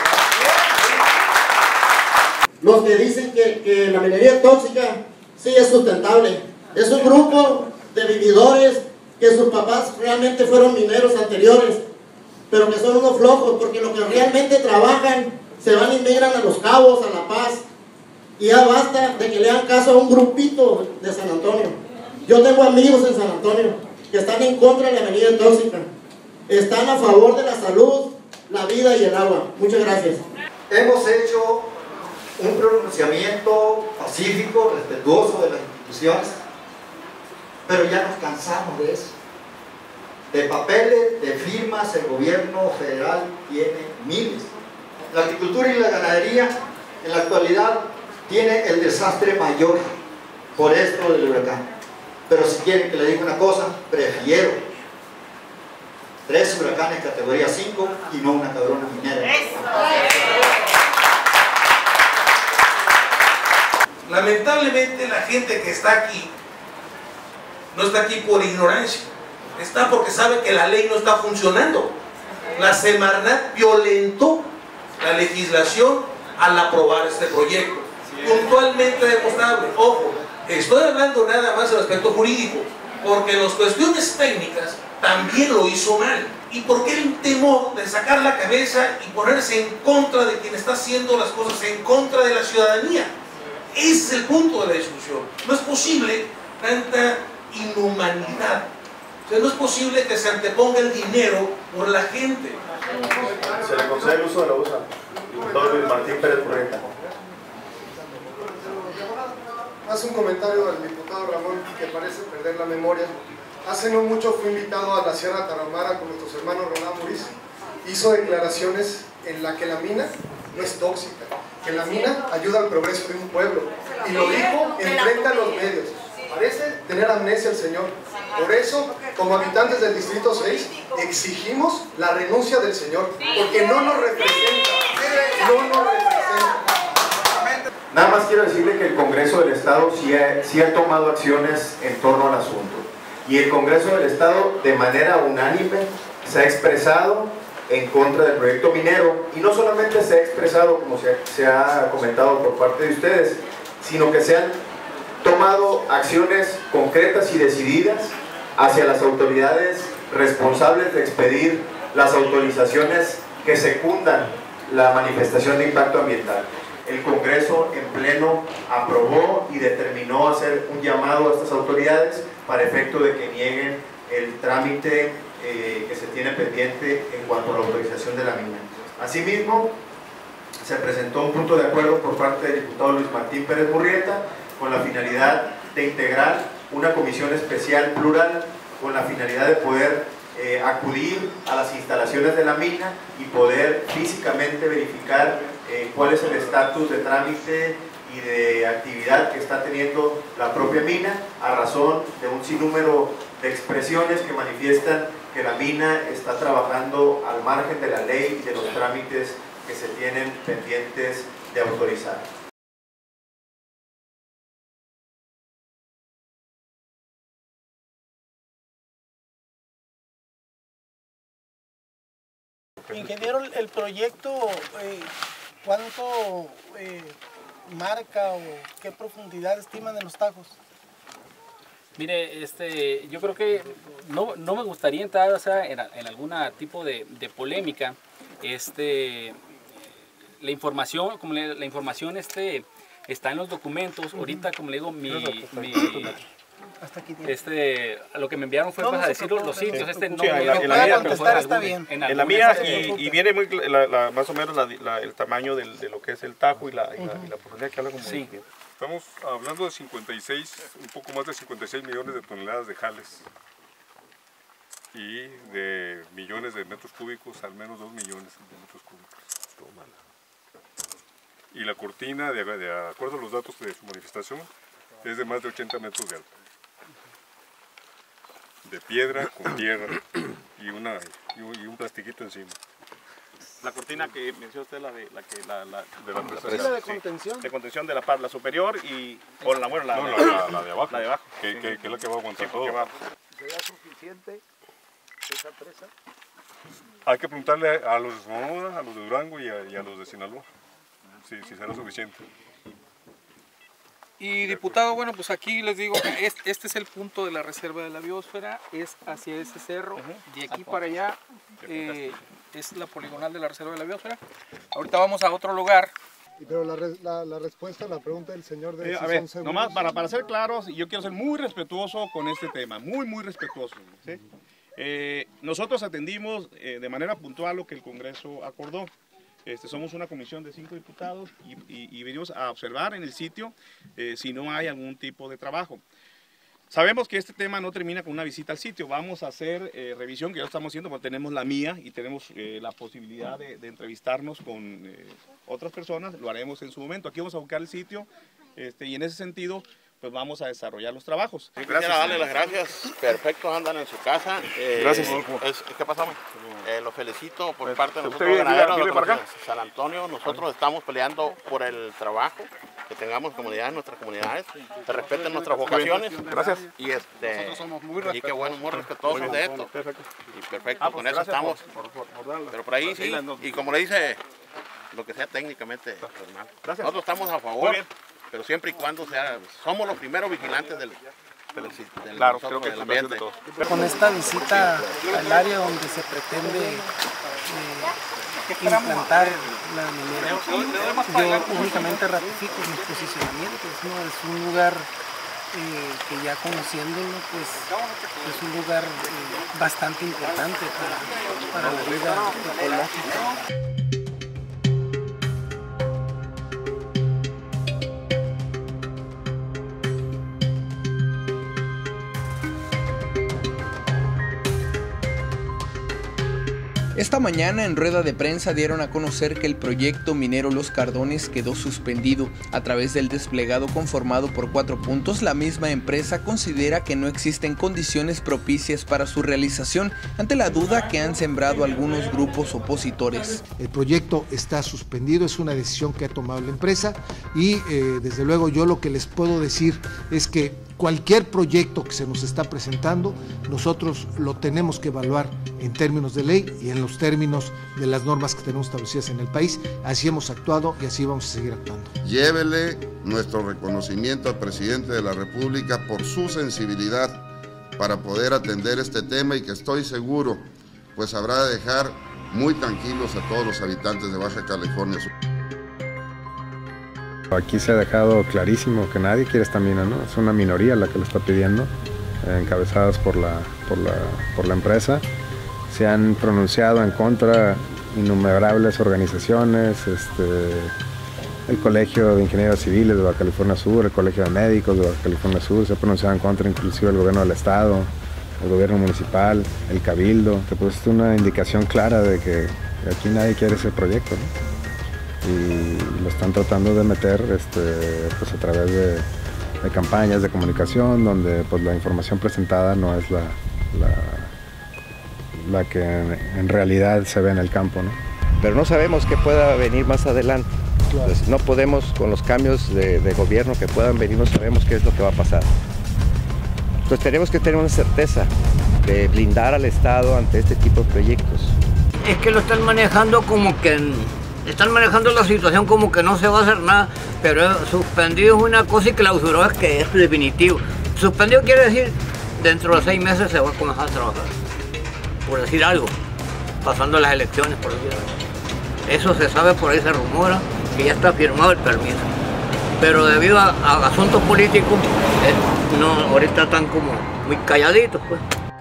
Los que dicen que, que la minería tóxica sí es sustentable. Es un grupo de vividores que sus papás realmente fueron mineros anteriores, pero que son unos flojos, porque los que realmente trabajan se van y migran a Los Cabos, a La Paz, y ya basta de que le hagan caso a un grupito de San Antonio. Yo tengo amigos en San Antonio que están en contra de la minería tóxica, están a favor de la salud, la vida y el agua. Muchas gracias. Hemos hecho un pronunciamiento pacífico, respetuoso de las instituciones, pero ya nos cansamos de eso. De papeles, de firmas, el gobierno federal tiene miles. La agricultura y la ganadería en la actualidad tiene el desastre mayor por esto del huracán. Pero si quieren que le diga una cosa, prefiero tres huracanes categoría cinco y no una cabrona minera. Lamentablemente la gente que está aquí no está aquí por ignorancia, está porque sabe que la ley no está funcionando. La Semarnat violentó la legislación al aprobar este proyecto, puntualmente demostrable. Ojo, estoy hablando nada más del aspecto jurídico, porque en las cuestiones técnicas también lo hizo mal. ¿Y por qué el temor de sacar la cabeza y ponerse en contra de quien está haciendo las cosas en contra de la ciudadanía? Ese es el punto de la discusión. No es posible tanta inhumanidad. O sea, no es posible que se anteponga el dinero por la gente. Se le concede el uso de la usa. Diputado Luis Martín Pérez Correta. Hace un comentario del diputado Ramón que parece perder la memoria. Hace no mucho fui invitado a la Sierra Tarahumara con nuestros hermanos Ronald Muris. Hizo declaraciones en las que la mina no es tóxica, que la mina ayuda al progreso de un pueblo. Y lo dijo en frente a los medios. Parece tener amnesia el señor. Por eso, como habitantes del Distrito seis, exigimos la renuncia del señor, porque no nos representa, no nos representa. Nada más quiero decirle que el Congreso del Estado sí ha, sí ha tomado acciones en torno al asunto. Y el Congreso del Estado, de manera unánime, se ha expresado en contra del proyecto minero. Y no solamente se ha expresado, como se, se ha comentado por parte de ustedes, sino que se han tomado acciones concretas y decididas hacia las autoridades responsables de expedir las autorizaciones que secundan la manifestación de impacto ambiental. El Congreso en pleno aprobó y determinó hacer un llamado a estas autoridades para efecto de que nieguen el trámite eh, que se tiene pendiente en cuanto a la autorización de la mina. Asimismo, se presentó un punto de acuerdo por parte del diputado Luis Martín Pérez Murrieta con la finalidad de integrar una comisión especial plural con la finalidad de poder eh, acudir a las instalaciones de la mina y poder físicamente verificar eh, cuál es el estatus de trámite y de actividad que está teniendo la propia mina, a razón de un sinnúmero de expresiones que manifiestan que la mina está trabajando al margen de la ley y de los trámites que se tienen pendientes de autorizar. Ingeniero, el proyecto, eh, ¿cuánto eh, marca o qué profundidad estiman en los tajos? Mire, este, yo creo que no, no me gustaría entrar, o sea, en, en algún tipo de, de polémica. Este, la información, como le, la información este, está en los documentos. Ahorita, como le digo, mi, mi este, lo que me enviaron fue para decir los sitios. Este no me en la mía, contestar está bien. En, en la mía y, y viene muy la, la, más o menos la, la, el tamaño del, de lo que es el tajo y la, y la, y la profundidad que habla como sí. Estamos hablando de cincuenta y seis, un poco más de cincuenta y seis millones de toneladas de jales y de millones de metros cúbicos, al menos dos millones de metros cúbicos. Y la cortina, de, de acuerdo a los datos de su manifestación, es de más de ochenta metros de alto. De piedra con tierra y, una, y, un, y un plastiquito encima. La cortina que mencionó usted, la de la que la, la de la, la presa de contención, sí, de contención de la parte la superior y o la bueno la, no, la, la, la, la de abajo, la de abajo, que, sí. que, que es la que va a aguantar sí, todo. Va. ¿Será suficiente esa presa? Hay que preguntarle a los de Sonora, a los de Durango y a, y a los de Sinaloa, si, si será suficiente. Y diputado, bueno, pues aquí les digo que este, este es el punto de la reserva de la biosfera, es hacia ese cerro, uh-huh. De aquí para allá eh, es la poligonal de la reserva de la biosfera. Ahorita vamos a otro lugar. Pero la, la, la respuesta a la pregunta del señor de... Eh, a ver, nomás para, para ser claros, yo quiero ser muy respetuoso con este tema, muy, muy respetuoso. ¿Sí? Eh, nosotros atendimos eh, de manera puntual lo que el Congreso acordó. Este, somos una comisión de cinco diputados y, y, y venimos a observar en el sitio eh, si no hay algún tipo de trabajo. Sabemos que este tema no termina con una visita al sitio, vamos a hacer eh, revisión, que ya estamos haciendo, porque tenemos la mía y tenemos eh, la posibilidad de, de entrevistarnos con eh, otras personas, lo haremos en su momento. Aquí vamos a buscar el sitio este, y en ese sentido pues vamos a desarrollar los trabajos. Sí, quisiera darle las gracias, perfecto, andan en su casa. Eh, gracias. Es, ¿Qué pasamos? Eh, los felicito por parte de nosotros, ganaderos de San Antonio. Nosotros estamos peleando por el trabajo, que tengamos comunidades, nuestras comunidades, que respeten nuestras vocaciones. Gracias. Y este, nosotros somos muy respetuosos. Y qué bueno, muy respetuosos muy de esto. Perfecto. Y perfecto, ah, pues con eso estamos. Por, por, por darla, pero por ahí sí, y como le dice, lo que sea técnicamente normal. Gracias. Nosotros estamos a favor, pero siempre y cuando sea, somos los primeros vigilantes del, del, del, claro, creo que del ambiente. Con esta visita al área donde se pretende eh, implantar la minera, yo únicamente ratifico mis posicionamientos, ¿no? Es un lugar eh, que ya conociéndolo, pues es un lugar eh, bastante importante para, para la vida ecológica. Esta mañana en rueda de prensa dieron a conocer que el proyecto minero Los Cardones quedó suspendido. A través del desplegado conformado por cuatro puntos, la misma empresa considera que no existen condiciones propicias para su realización ante la duda que han sembrado algunos grupos opositores. El proyecto está suspendido, es una decisión que ha tomado la empresa y eh, desde luego yo lo que les puedo decir es que cualquier proyecto que se nos está presentando, nosotros lo tenemos que evaluar en términos de ley y en los términos de las normas que tenemos establecidas en el país. Así hemos actuado y así vamos a seguir actuando. Llévele nuestro reconocimiento al presidente de la República por su sensibilidad para poder atender este tema y que estoy seguro pues habrá de dejar muy tranquilos a todos los habitantes de Baja California Sur. Aquí se ha dejado clarísimo que nadie quiere esta mina, ¿no? Es una minoría la que lo está pidiendo, eh, encabezadas por la, por, la, por la empresa. Se han pronunciado en contra innumerables organizaciones, este, el Colegio de Ingenieros Civiles de Baja California Sur, el Colegio de Médicos de Baja California Sur, se ha pronunciado en contra inclusive el gobierno del estado, el gobierno municipal, el cabildo, que pues es una indicación clara de que aquí nadie quiere ese proyecto, ¿no? Y lo están tratando de meter este, pues a través de, de campañas de comunicación donde pues la información presentada no es la, la, la que en, en realidad se ve en el campo, ¿no? Pero no sabemos qué pueda venir más adelante. Claro. Entonces, no podemos, con los cambios de, de gobierno que puedan venir, no sabemos qué es lo que va a pasar. Entonces tenemos que tener una certeza de blindar al Estado ante este tipo de proyectos. Es que lo están manejando como que... Están manejando la situación como que no se va a hacer nada, pero suspendido es una cosa y clausurado es que es definitivo. Suspendido quiere decir dentro de seis meses se va a comenzar a trabajar, por decir algo, pasando las elecciones, por decir algo. Eso se sabe, por ahí se rumora que ya está firmado el permiso. Pero debido a, a asuntos políticos, eh, no, ahorita están como muy calladitos, pues.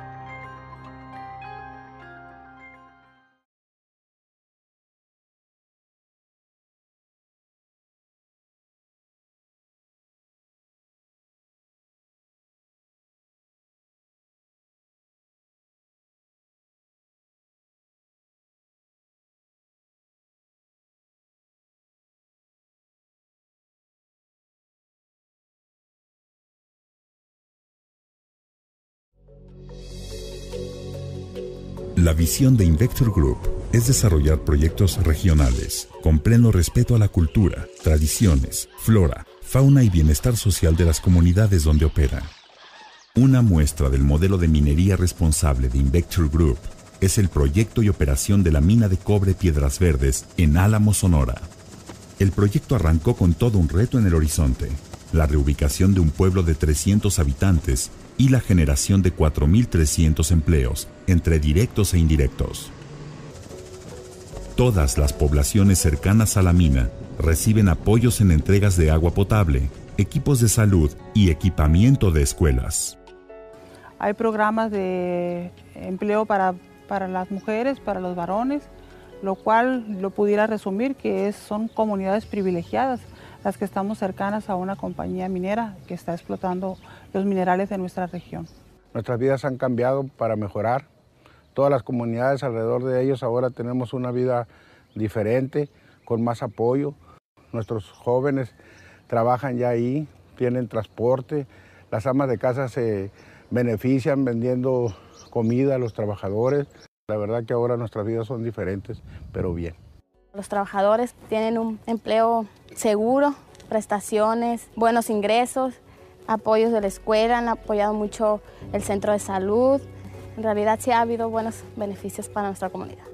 La visión de Invector Group es desarrollar proyectos regionales con pleno respeto a la cultura, tradiciones, flora, fauna y bienestar social de las comunidades donde opera. Una muestra del modelo de minería responsable de Invector Group es el proyecto y operación de la mina de cobre Piedras Verdes en Álamo, Sonora. El proyecto arrancó con todo un reto en el horizonte, la reubicación de un pueblo de trescientos habitantes y la generación de cuatro mil trescientos empleos, entre directos e indirectos. Todas las poblaciones cercanas a la mina reciben apoyos en entregas de agua potable, equipos de salud y equipamiento de escuelas. Hay programas de empleo para, para las mujeres, para los varones, lo cual lo pudiera resumir que es, son comunidades privilegiadas las que estamos cercanas a una compañía minera que está explotando los minerales de nuestra región. Nuestras vidas han cambiado para mejorar. Todas las comunidades alrededor de ellos ahora tenemos una vida diferente, con más apoyo. Nuestros jóvenes trabajan ya ahí, tienen transporte. Las amas de casa se benefician vendiendo comida a los trabajadores. La verdad que ahora nuestras vidas son diferentes, pero bien. Los trabajadores tienen un empleo seguro, prestaciones, buenos ingresos, apoyos de la escuela, han apoyado mucho el centro de salud. En realidad sí ha habido buenos beneficios para nuestra comunidad.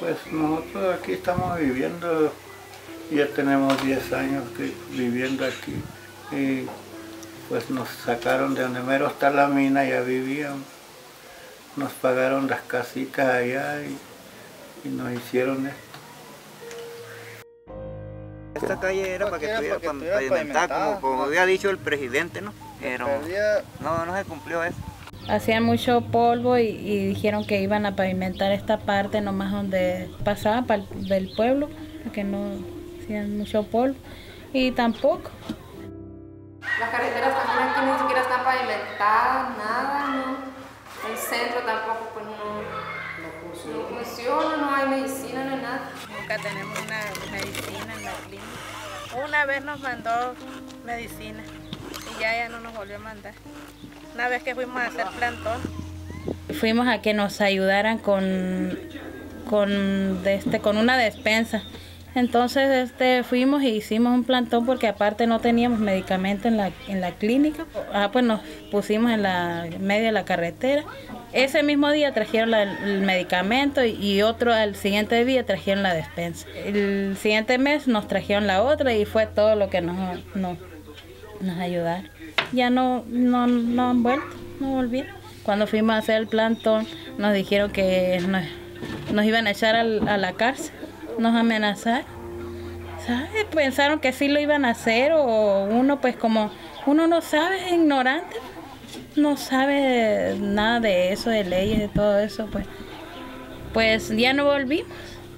Pues nosotros aquí estamos viviendo, ya tenemos diez años que, viviendo aquí. Y pues nos sacaron de donde mero está la mina, ya vivíamos. Nos pagaron las casitas allá y, y nos hicieron esto. Esta calle era para que estuviera pavimentada, como, como había dicho el presidente, ¿no? Pero no, no se cumplió eso. Hacían mucho polvo y, y dijeron que iban a pavimentar esta parte nomás donde pasaba para el, del pueblo, que no hacían mucho polvo, y tampoco. Las carreteras también aquí ni siquiera están pavimentadas, nada, ¿no? El centro tampoco, pues no, no funciona, no hay medicina, no hay nada. Nunca tenemos una medicina en la clínica. Una vez nos mandó medicina y ya ya no nos volvió a mandar. Una vez que fuimos a hacer plantón. Fuimos a que nos ayudaran con, con, de este, con una despensa. Entonces este, fuimos y hicimos un plantón porque aparte no teníamos medicamento en la, en la clínica. Ah, pues nos pusimos en la en medio de la carretera. Ese mismo día trajeron la, el medicamento y otro al siguiente día trajeron la despensa. El siguiente mes nos trajeron la otra y fue todo lo que nos, nos, nos ayudaron. Ya no, no, no han vuelto, no volvieron. Cuando fuimos a hacer el plantón nos dijeron que nos, nos iban a echar al, a la cárcel, nos amenazaron. ¿Sabes? Pensaron que sí lo iban a hacer o uno pues como uno no sabe, es ignorante, no sabe nada de eso, de leyes, de todo eso, pues, pues ya no volvimos.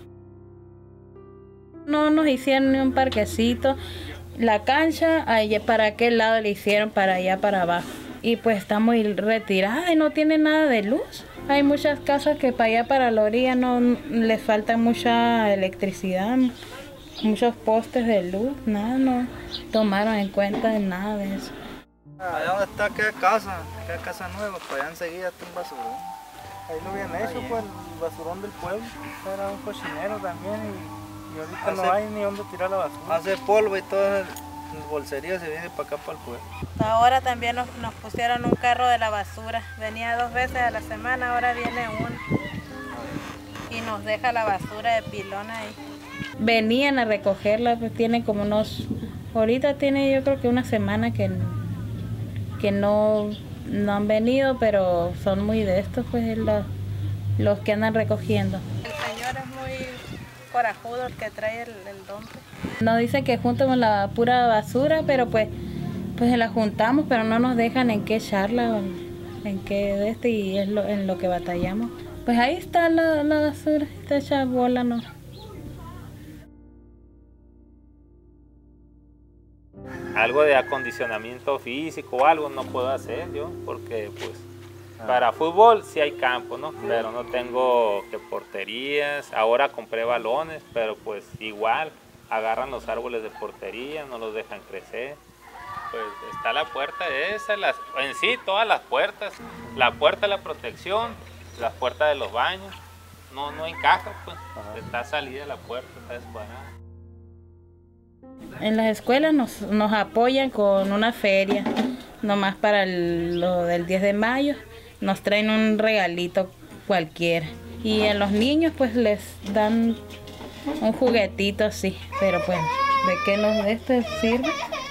No nos hicieron ni un parquecito. La cancha, allá para aquel lado le hicieron para allá, para abajo. Y pues está muy retirada y no tiene nada de luz. Hay muchas casas que para allá, para la orilla, no les falta mucha electricidad, muchos postes de luz, nada, no tomaron en cuenta de nada de eso. Allá donde está aquella casa, aquella casa nueva, pues allá enseguida está un basurón. Ahí lo habían hecho, pues el basurón del pueblo, era un cochinero también y... Y ahorita hace, no hay ni dónde tirar la basura. Hace polvo y todo el bolsería se viene para acá, para el pueblo. Ahora también nos, nos pusieron un carro de la basura. Venía dos veces a la semana, ahora viene uno. Y nos deja la basura de pilón ahí. Venían a recogerla, pues tienen como unos... Ahorita tiene yo creo que una semana que, que no, no han venido, pero son muy de estos, pues los, los que andan recogiendo. El señor es muy... corajudo el que trae el, el dompe. Nos dice que juntamos la pura basura, pero pues, pues la juntamos, pero no nos dejan en qué echarla, en qué de este, y es lo, en lo que batallamos. Pues ahí está la, la basura, está hecha bola, ¿no? Algo de acondicionamiento físico o algo no puedo hacer yo, porque pues para fútbol sí hay campo, ¿no? Pero no tengo que porterías. Ahora compré balones, pero pues igual agarran los árboles de portería, no los dejan crecer. Pues está la puerta esa, las, en sí todas las puertas, la puerta de la protección, la puerta de los baños, no, no encaja, pues. Ajá. Está salida la puerta, está descuadrada. En las escuelas nos, nos apoyan con una feria, nomás para el, lo del diez de mayo. Nos traen un regalito cualquiera. Y a los niños pues les dan un juguetito así. Pero pues, ¿de qué nos de esto sirve?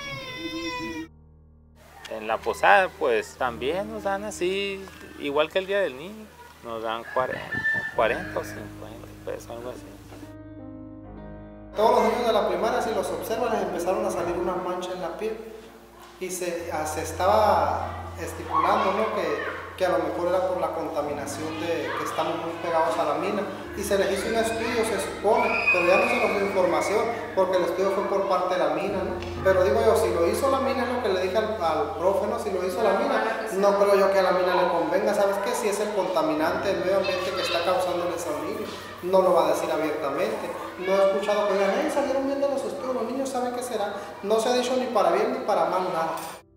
En la posada pues también nos dan así, igual que el Día del Niño. Nos dan cuarenta o cincuenta pesos, algo así. Todos los niños de la primaria, si los observan, les empezaron a salir unas manchas en la piel. Y se, se estaba estipulando, ¿no?, que que a lo mejor era por la contaminación de que estamos muy pegados a la mina, y se les hizo un estudio, se supone, pero ya no se nos dio información porque el estudio fue por parte de la mina, ¿no? Pero digo yo, si lo hizo la mina, es lo que le dije al, al profe, ¿no? Si lo hizo la mina, no creo yo que a la mina le convenga. ¿Sabes qué? Si es el contaminante del medio ambiente que está causando en esos niños, no lo va a decir abiertamente. No he escuchado que digan, hey, salieron bien de los estudios, los niños saben qué será. No se ha dicho ni para bien ni para mal nada.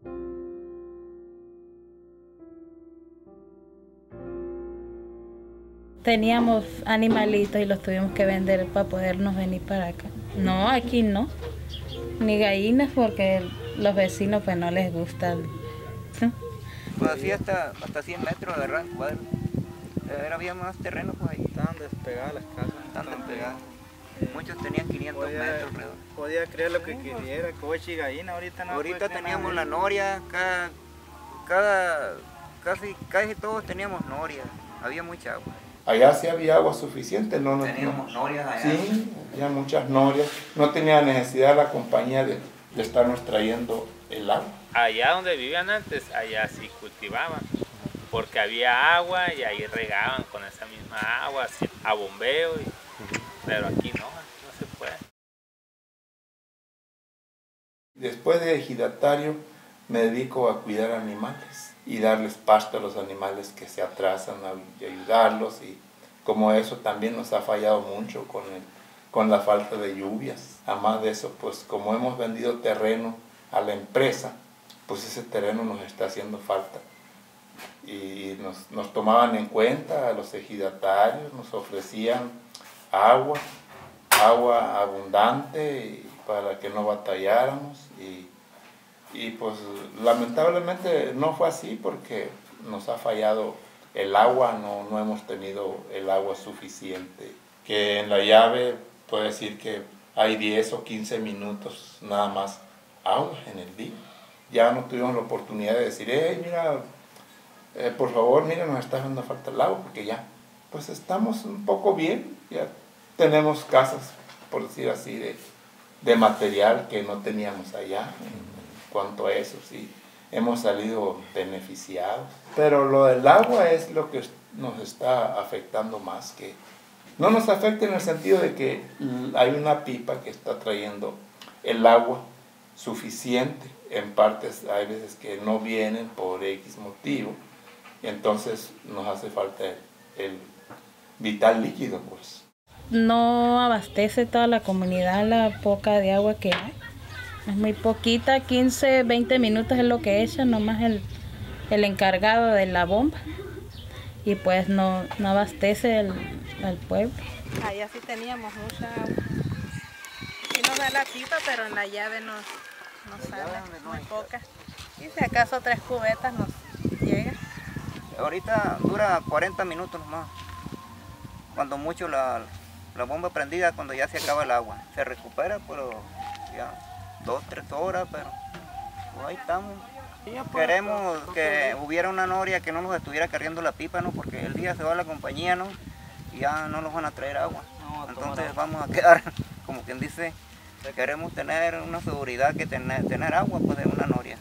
Teníamos animalitos y los tuvimos que vender para podernos venir para acá. No, aquí no. Ni gallinas porque los vecinos pues no les gustan. Pues así hasta, hasta cien metros agarran cuadro. Era, había más terreno pues ahí. Estaban despegadas las casas. Estaban despegadas. Muchos tenían quinientos podía, metros alrededor. Podía creer lo que quisiera, coche y gallina, ahorita no. Ahorita teníamos la noria, cada, cada, casi, casi todos teníamos noria, había mucha agua. Allá sí había agua suficiente, ¿no? Teníamos no, norias allá. Sí, había muchas norias, no tenía necesidad la compañía de, de estarnos trayendo el agua. Allá donde vivían antes, allá sí cultivaban, porque había agua y ahí regaban con esa misma agua, así, a bombeo, y, pero aquí no, no se puede. Después de ejidatario me dedico a cuidar animales y darles pasto a los animales que se atrasan, y ayudarlos, y como eso también nos ha fallado mucho con, el, con la falta de lluvias. Además de eso, pues como hemos vendido terreno a la empresa, pues ese terreno nos está haciendo falta. Y nos, nos tomaban en cuenta a los ejidatarios, nos ofrecían agua, agua abundante para que no batalláramos, y, y pues lamentablemente no fue así porque nos ha fallado el agua, no, no hemos tenido el agua suficiente. Que en la llave puede decir que hay diez o quince minutos nada más agua en el día. Ya no tuvimos la oportunidad de decir, hey, mira, eh, por favor, mira, nos está haciendo falta el agua, porque ya, pues estamos un poco bien, ya tenemos casas, por decir así, de, de material que no teníamos allá. En cuanto a eso, sí, hemos salido beneficiados. Pero lo del agua es lo que nos está afectando más, que no nos afecta en el sentido de que hay una pipa que está trayendo el agua suficiente. En partes hay veces que no vienen por X motivo, y entonces nos hace falta el, el vital líquido, pues. No abastece toda la comunidad la poca de agua que hay. Es muy poquita, quince, veinte minutos es lo que echa, nomás el, el encargado de la bomba. Y pues no, no abastece el, al pueblo. Allá sí teníamos mucha agua. Sí nos da la pipa, pero en la llave nos, nos sale muy poca. Y si acaso tres cubetas nos llega. Ahorita dura cuarenta minutos nomás. Cuando mucho la, la bomba prendida, cuando ya se acaba el agua. Se recupera, pero ya dos, tres horas, pero pues ahí estamos. Queremos que hubiera una noria que no nos estuviera cargando la pipa, ¿no? Porque el día se va la compañía, ¿no? Y ya no nos van a traer agua. Entonces vamos a quedar, como quien dice, queremos tener una seguridad que tener, tener agua, pues, de una noria.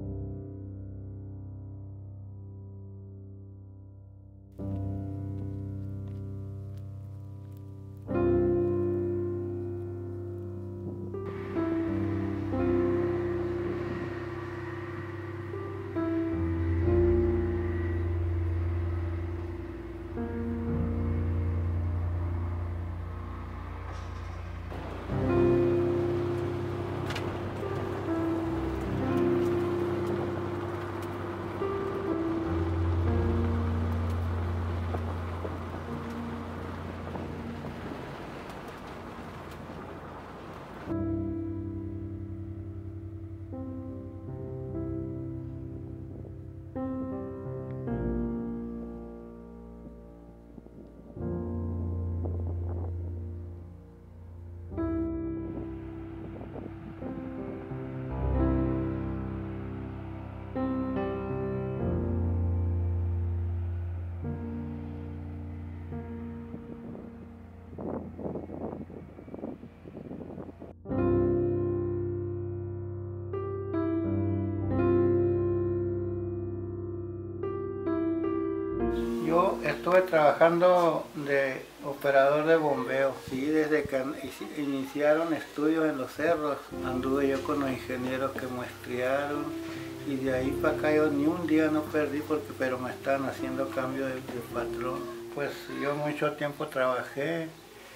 Yo estuve trabajando de operador de bombeo, sí, desde que iniciaron estudios en los cerros, anduve yo con los ingenieros que muestrearon, y de ahí para acá yo ni un día no perdí, porque pero me estaban haciendo cambio de, de patrón. Pues yo mucho tiempo trabajé,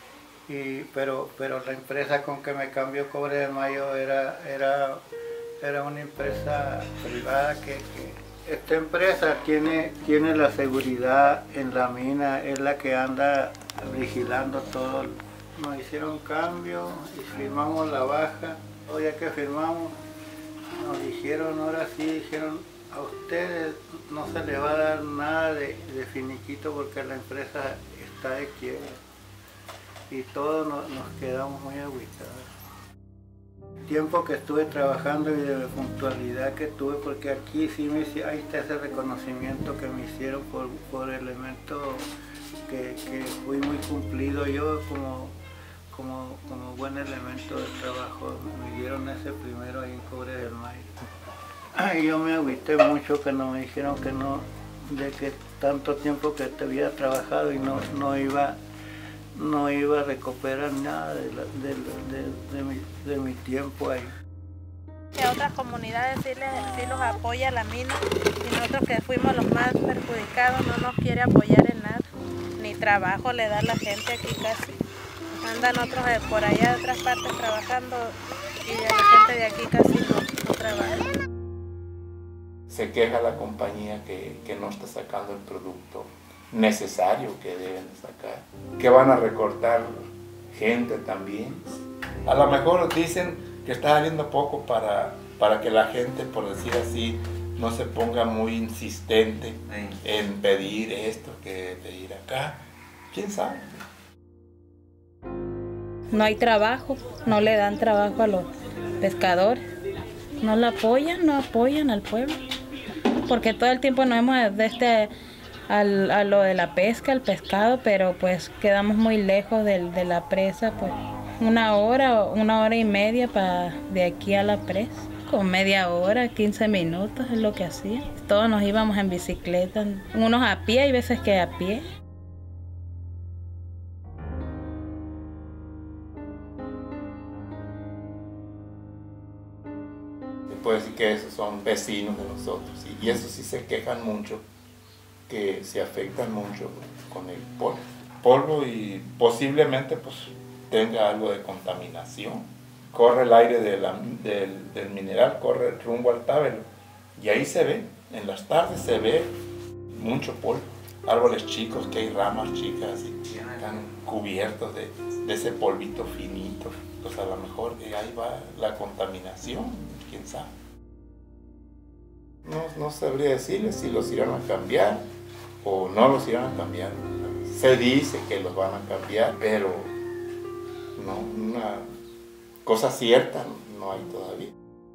y, pero, pero la empresa con que me cambió Cobre de Mayo era, era, era una empresa privada que, que esta empresa tiene, tiene la seguridad en la mina, es la que anda vigilando todo. Nos hicieron cambio y firmamos la baja. Hoy ya que firmamos, nos dijeron, ahora sí, dijeron, a ustedes no se les va a dar nada de, de finiquito porque la empresa está de quiebra y todos nos, nos quedamos muy agüitados. El tiempo que estuve trabajando y de puntualidad que tuve, porque aquí sí me hice, ahí está ese reconocimiento que me hicieron por, por elementos que, que fui muy cumplido yo como, como, como buen elemento de trabajo. Me dieron ese primero ahí en Cobre del Maíz. Y yo me agüité mucho que no me dijeron que no, de que tanto tiempo que te había trabajado y no, no iba no iba a recuperar nada de, la, de, de, de, mi, de mi tiempo ahí. Que a otras comunidades sí, les, sí los apoya la mina y nosotros que fuimos los más perjudicados no nos quiere apoyar en nada, ni trabajo le da a la gente aquí casi. Andan otros de por allá de otras partes trabajando y la gente de aquí casi no, no trabaja. Se queja la compañía que, que no está sacando el producto necesario que deben sacar, que van a recortar gente también. A lo mejor dicen que está saliendo poco para, para que la gente, por decir así, no se ponga muy insistente sí. en pedir esto, que pedir acá. ¿Quién sabe? No hay trabajo, no le dan trabajo a los pescadores, no la apoyan, no apoyan al pueblo, porque todo el tiempo nos hemos de este Al, a lo de la pesca, el pescado, pero pues quedamos muy lejos de, de la presa, pues una hora, una hora y media para de aquí a la presa, con media hora, quince minutos es lo que hacía. Todos nos íbamos en bicicleta, unos a pie y veces que a pie. Se puede decir que esos son vecinos de nosotros y eso sí se quejan mucho, que se afectan mucho con el polvo, polvo y posiblemente pues tenga algo de contaminación. Corre el aire de la, del, del mineral, corre rumbo al Tábelo y ahí se ve, en las tardes se ve mucho polvo, árboles chicos que hay ramas chicas y están cubiertos de, de ese polvito finito, pues a lo mejor de ahí va la contaminación, quién sabe. No, no sabría decirles si los irán a cambiar o no los irán a cambiar. Se dice que los van a cambiar, pero no, una cosa cierta no hay todavía.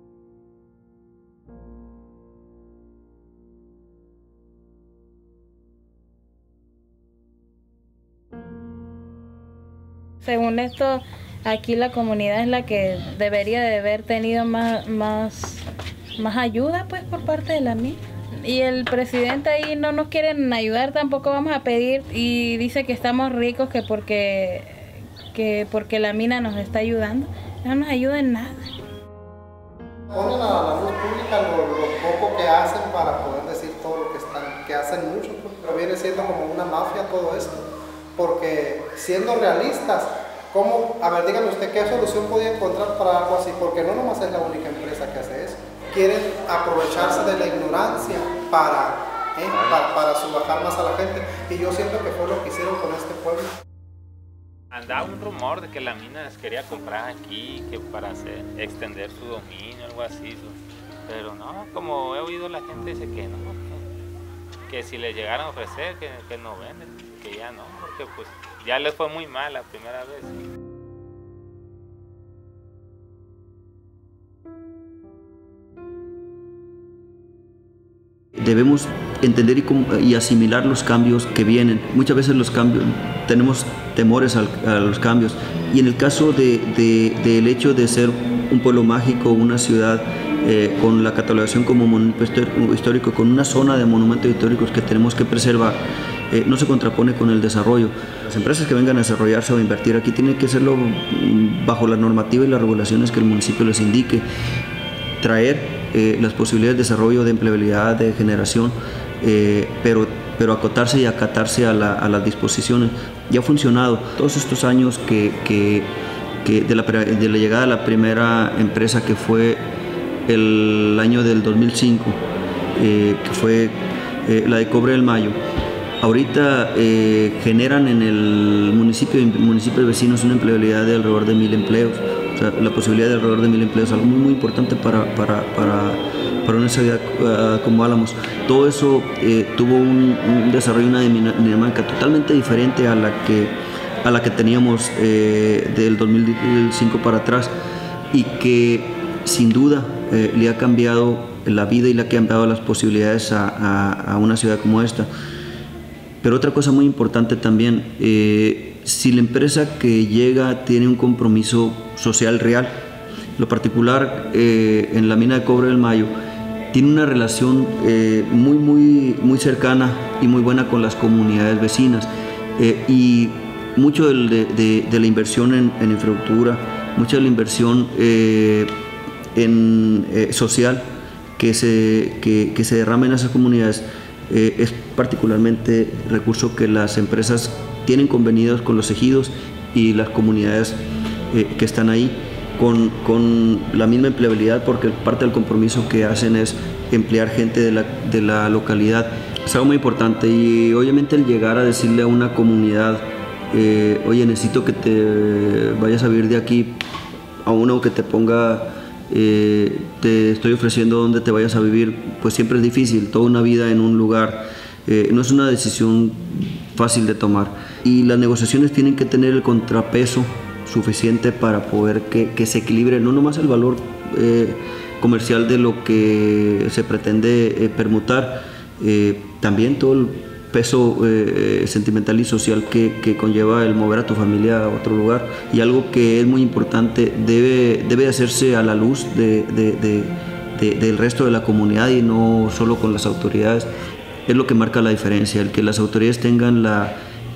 Según esto, aquí la comunidad es la que debería de haber tenido más, más, más ayuda pues por parte de la mina. Y el presidente ahí no nos quieren ayudar, tampoco vamos a pedir y dice que estamos ricos que porque, que porque la mina nos está ayudando. No nos ayuda en nada. Ponen a la luz pública lo, lo poco que hacen para poder decir todo lo que están, que hacen mucho, pero viene siendo como una mafia todo esto. Porque siendo realistas, ¿cómo? A ver, dígame usted, ¿qué solución podía encontrar para algo así? Porque no nomás es la única empresa que hace eso. Quieren aprovecharse de la ignorancia para, ¿eh? para, para subajar más a la gente. Y yo siento que fue lo que hicieron con este pueblo. Andaba un rumor de que la mina quería comprar aquí, que para hacer, extender su dominio, algo así. Pero no, como he oído la gente dice que no, que, que si le llegaran a ofrecer, que, que no venden, que ya no, porque pues ya les fue muy mal la primera vez. Debemos entender y, y asimilar los cambios que vienen. Muchas veces los cambios, tenemos temores al, a los cambios. Y en el caso de, de, del hecho de ser un pueblo mágico, una ciudad eh, con la catalogación como monumento histórico, con una zona de monumentos históricos que tenemos que preservar, eh, no se contrapone con el desarrollo. Las empresas que vengan a desarrollarse o a invertir aquí tienen que hacerlo bajo la normativa y las regulaciones que el municipio les indique. Traer Eh, las posibilidades de desarrollo, de empleabilidad, de generación, eh, pero, pero acotarse y acatarse a, la, a las disposiciones. Ya ha funcionado. Todos estos años que, que, que de, la, de la llegada de la primera empresa, que fue el año del dos mil cinco, eh, que fue eh, la de Cobre del Mayo, ahorita eh, generan en el municipio, municipio de vecinos una empleabilidad de alrededor de mil empleos. O sea, la posibilidad de alrededor de mil empleos, algo muy, muy importante para, para, para, para una ciudad uh, como Álamos. Todo eso eh, tuvo un, un desarrollo, una dinámica totalmente diferente a la que, a la que teníamos eh, del dos mil cinco para atrás, y que sin duda eh, le ha cambiado la vida y le ha cambiado las posibilidades a, a, a una ciudad como esta. Pero otra cosa muy importante también, eh, si la empresa que llega tiene un compromiso social real, lo particular eh, en la mina de cobre del Mayo, tiene una relación eh, muy, muy, muy cercana y muy buena con las comunidades vecinas, eh, y mucho de, de, de la inversión en, en infraestructura, mucha de la inversión eh, en, eh, social que se, que, que se derrama en esas comunidades eh, es particularmente recurso que las empresas tienen convenidos con los ejidos y las comunidades eh, que están ahí, con, con la misma empleabilidad, porque parte del compromiso que hacen es emplear gente de la, de la localidad. Es algo muy importante, y obviamente el llegar a decirle a una comunidad, eh, oye, necesito que te vayas a vivir de aquí, a uno que te ponga, eh, te estoy ofreciendo donde te vayas a vivir, pues siempre es difícil. Toda una vida en un lugar eh, no es una decisión fácil de tomar, y las negociaciones tienen que tener el contrapeso suficiente para poder que, que se equilibre no nomás el valor eh, comercial de lo que se pretende eh, permutar, eh, también todo el peso eh, sentimental y social que, que conlleva el mover a tu familia a otro lugar. Y algo que es muy importante, debe, debe hacerse a la luz de, de, de, de, del resto de la comunidad y no solo con las autoridades. Es lo que marca la diferencia, el que las autoridades tengan la,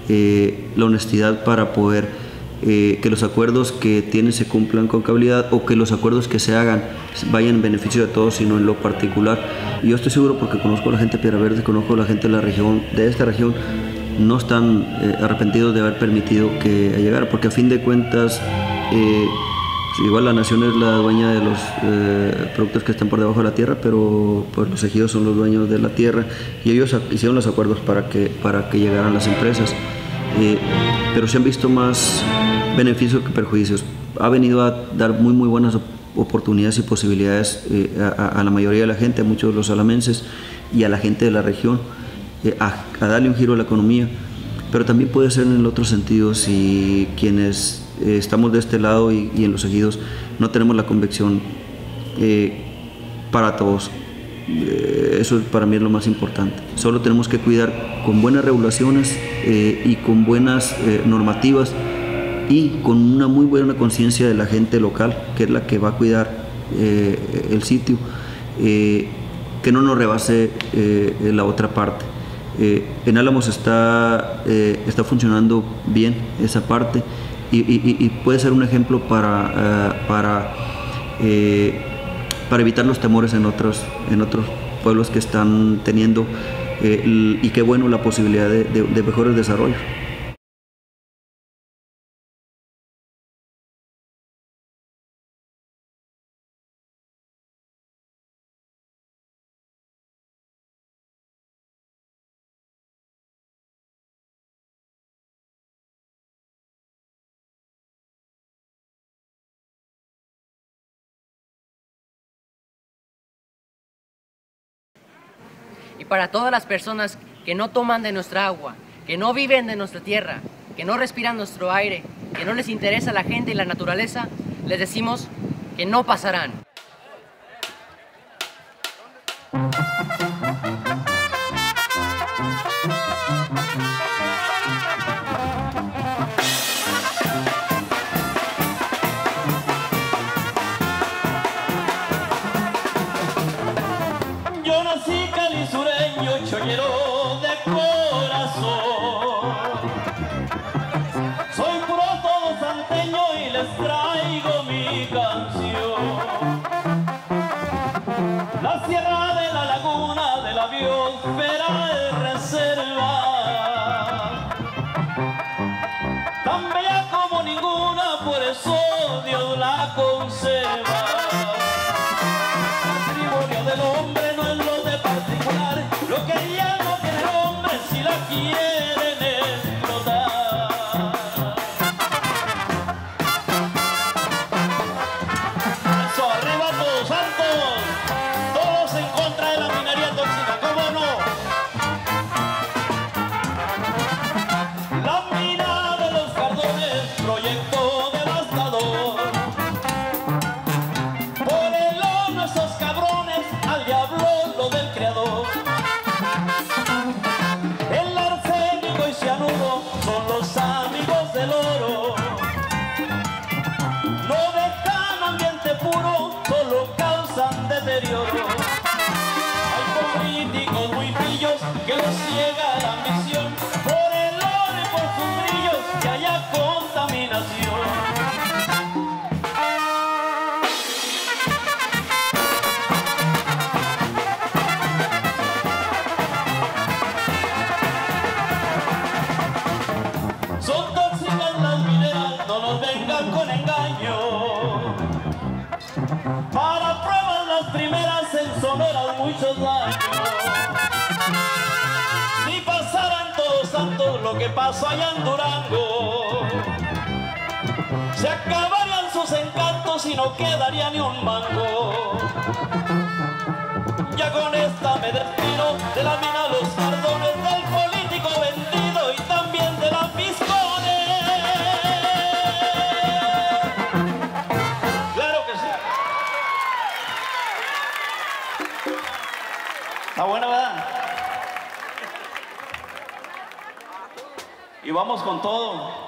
eh, la honestidad para poder eh, que los acuerdos que tienen se cumplan con cabalidad, o que los acuerdos que se hagan vayan en beneficio de todos, sino en lo particular. Y yo estoy seguro, porque conozco a la gente de Piedra Verde, conozco a la gente de la región, de esta región, no están eh, arrepentidos de haber permitido que llegara, porque a fin de cuentas eh, igual la nación es la dueña de los eh, productos que están por debajo de la tierra, pero pues los ejidos son los dueños de la tierra, y ellos hicieron los acuerdos para que, para que llegaran las empresas. Eh, pero se han visto más beneficios que perjuicios. Ha venido a dar muy muy buenas oportunidades y posibilidades eh, a, a la mayoría de la gente, a muchos de los alamenses y a la gente de la región, eh, a, a darle un giro a la economía. Pero también puede ser en el otro sentido, si quienes eh, estamos de este lado y, y en los ejidos no tenemos la convicción eh, para todos. Eh, eso para mí es lo más importante. Solo tenemos que cuidar con buenas regulaciones eh, y con buenas eh, normativas, y con una muy buena conciencia de la gente local, que es la que va a cuidar eh, el sitio, eh, que no nos rebase eh, la otra parte. Eh, en Álamos está, eh, está funcionando bien esa parte, y, y, y puede ser un ejemplo para, uh, para, eh, para evitar los temores en otros, en otros pueblos que están teniendo, eh, y qué bueno la posibilidad de, de, de mejores desarrollos. Y para todas las personas que no toman de nuestra agua, que no viven de nuestra tierra, que no respiran nuestro aire, que no les interesa la gente y la naturaleza, les decimos que no pasarán. Yo nací calisureño, chollero de corazón. Soy puro todo santeño y les traigo mi canción. La sierra de la laguna de la biosfera es reserva, tan bella como ninguna, por eso Dios la conserva. Patrimonio del hombre no es lo de particular, lo que ella no tiene nombre si la quieren explotar. Son tóxicas las mineras, no nos vengan con engaño. Para pruebas las primeras en Sonora muchos daños. Si pasara en Todos Santos lo que pasó allá en Durango, se acabarían sus encantos y no quedaría ni un mango. Ya con esta me despido de la mina Los Cardones, del político vendido y también de la Piscones. Claro que sí. Está buena, ¿verdad? Y vamos con todo.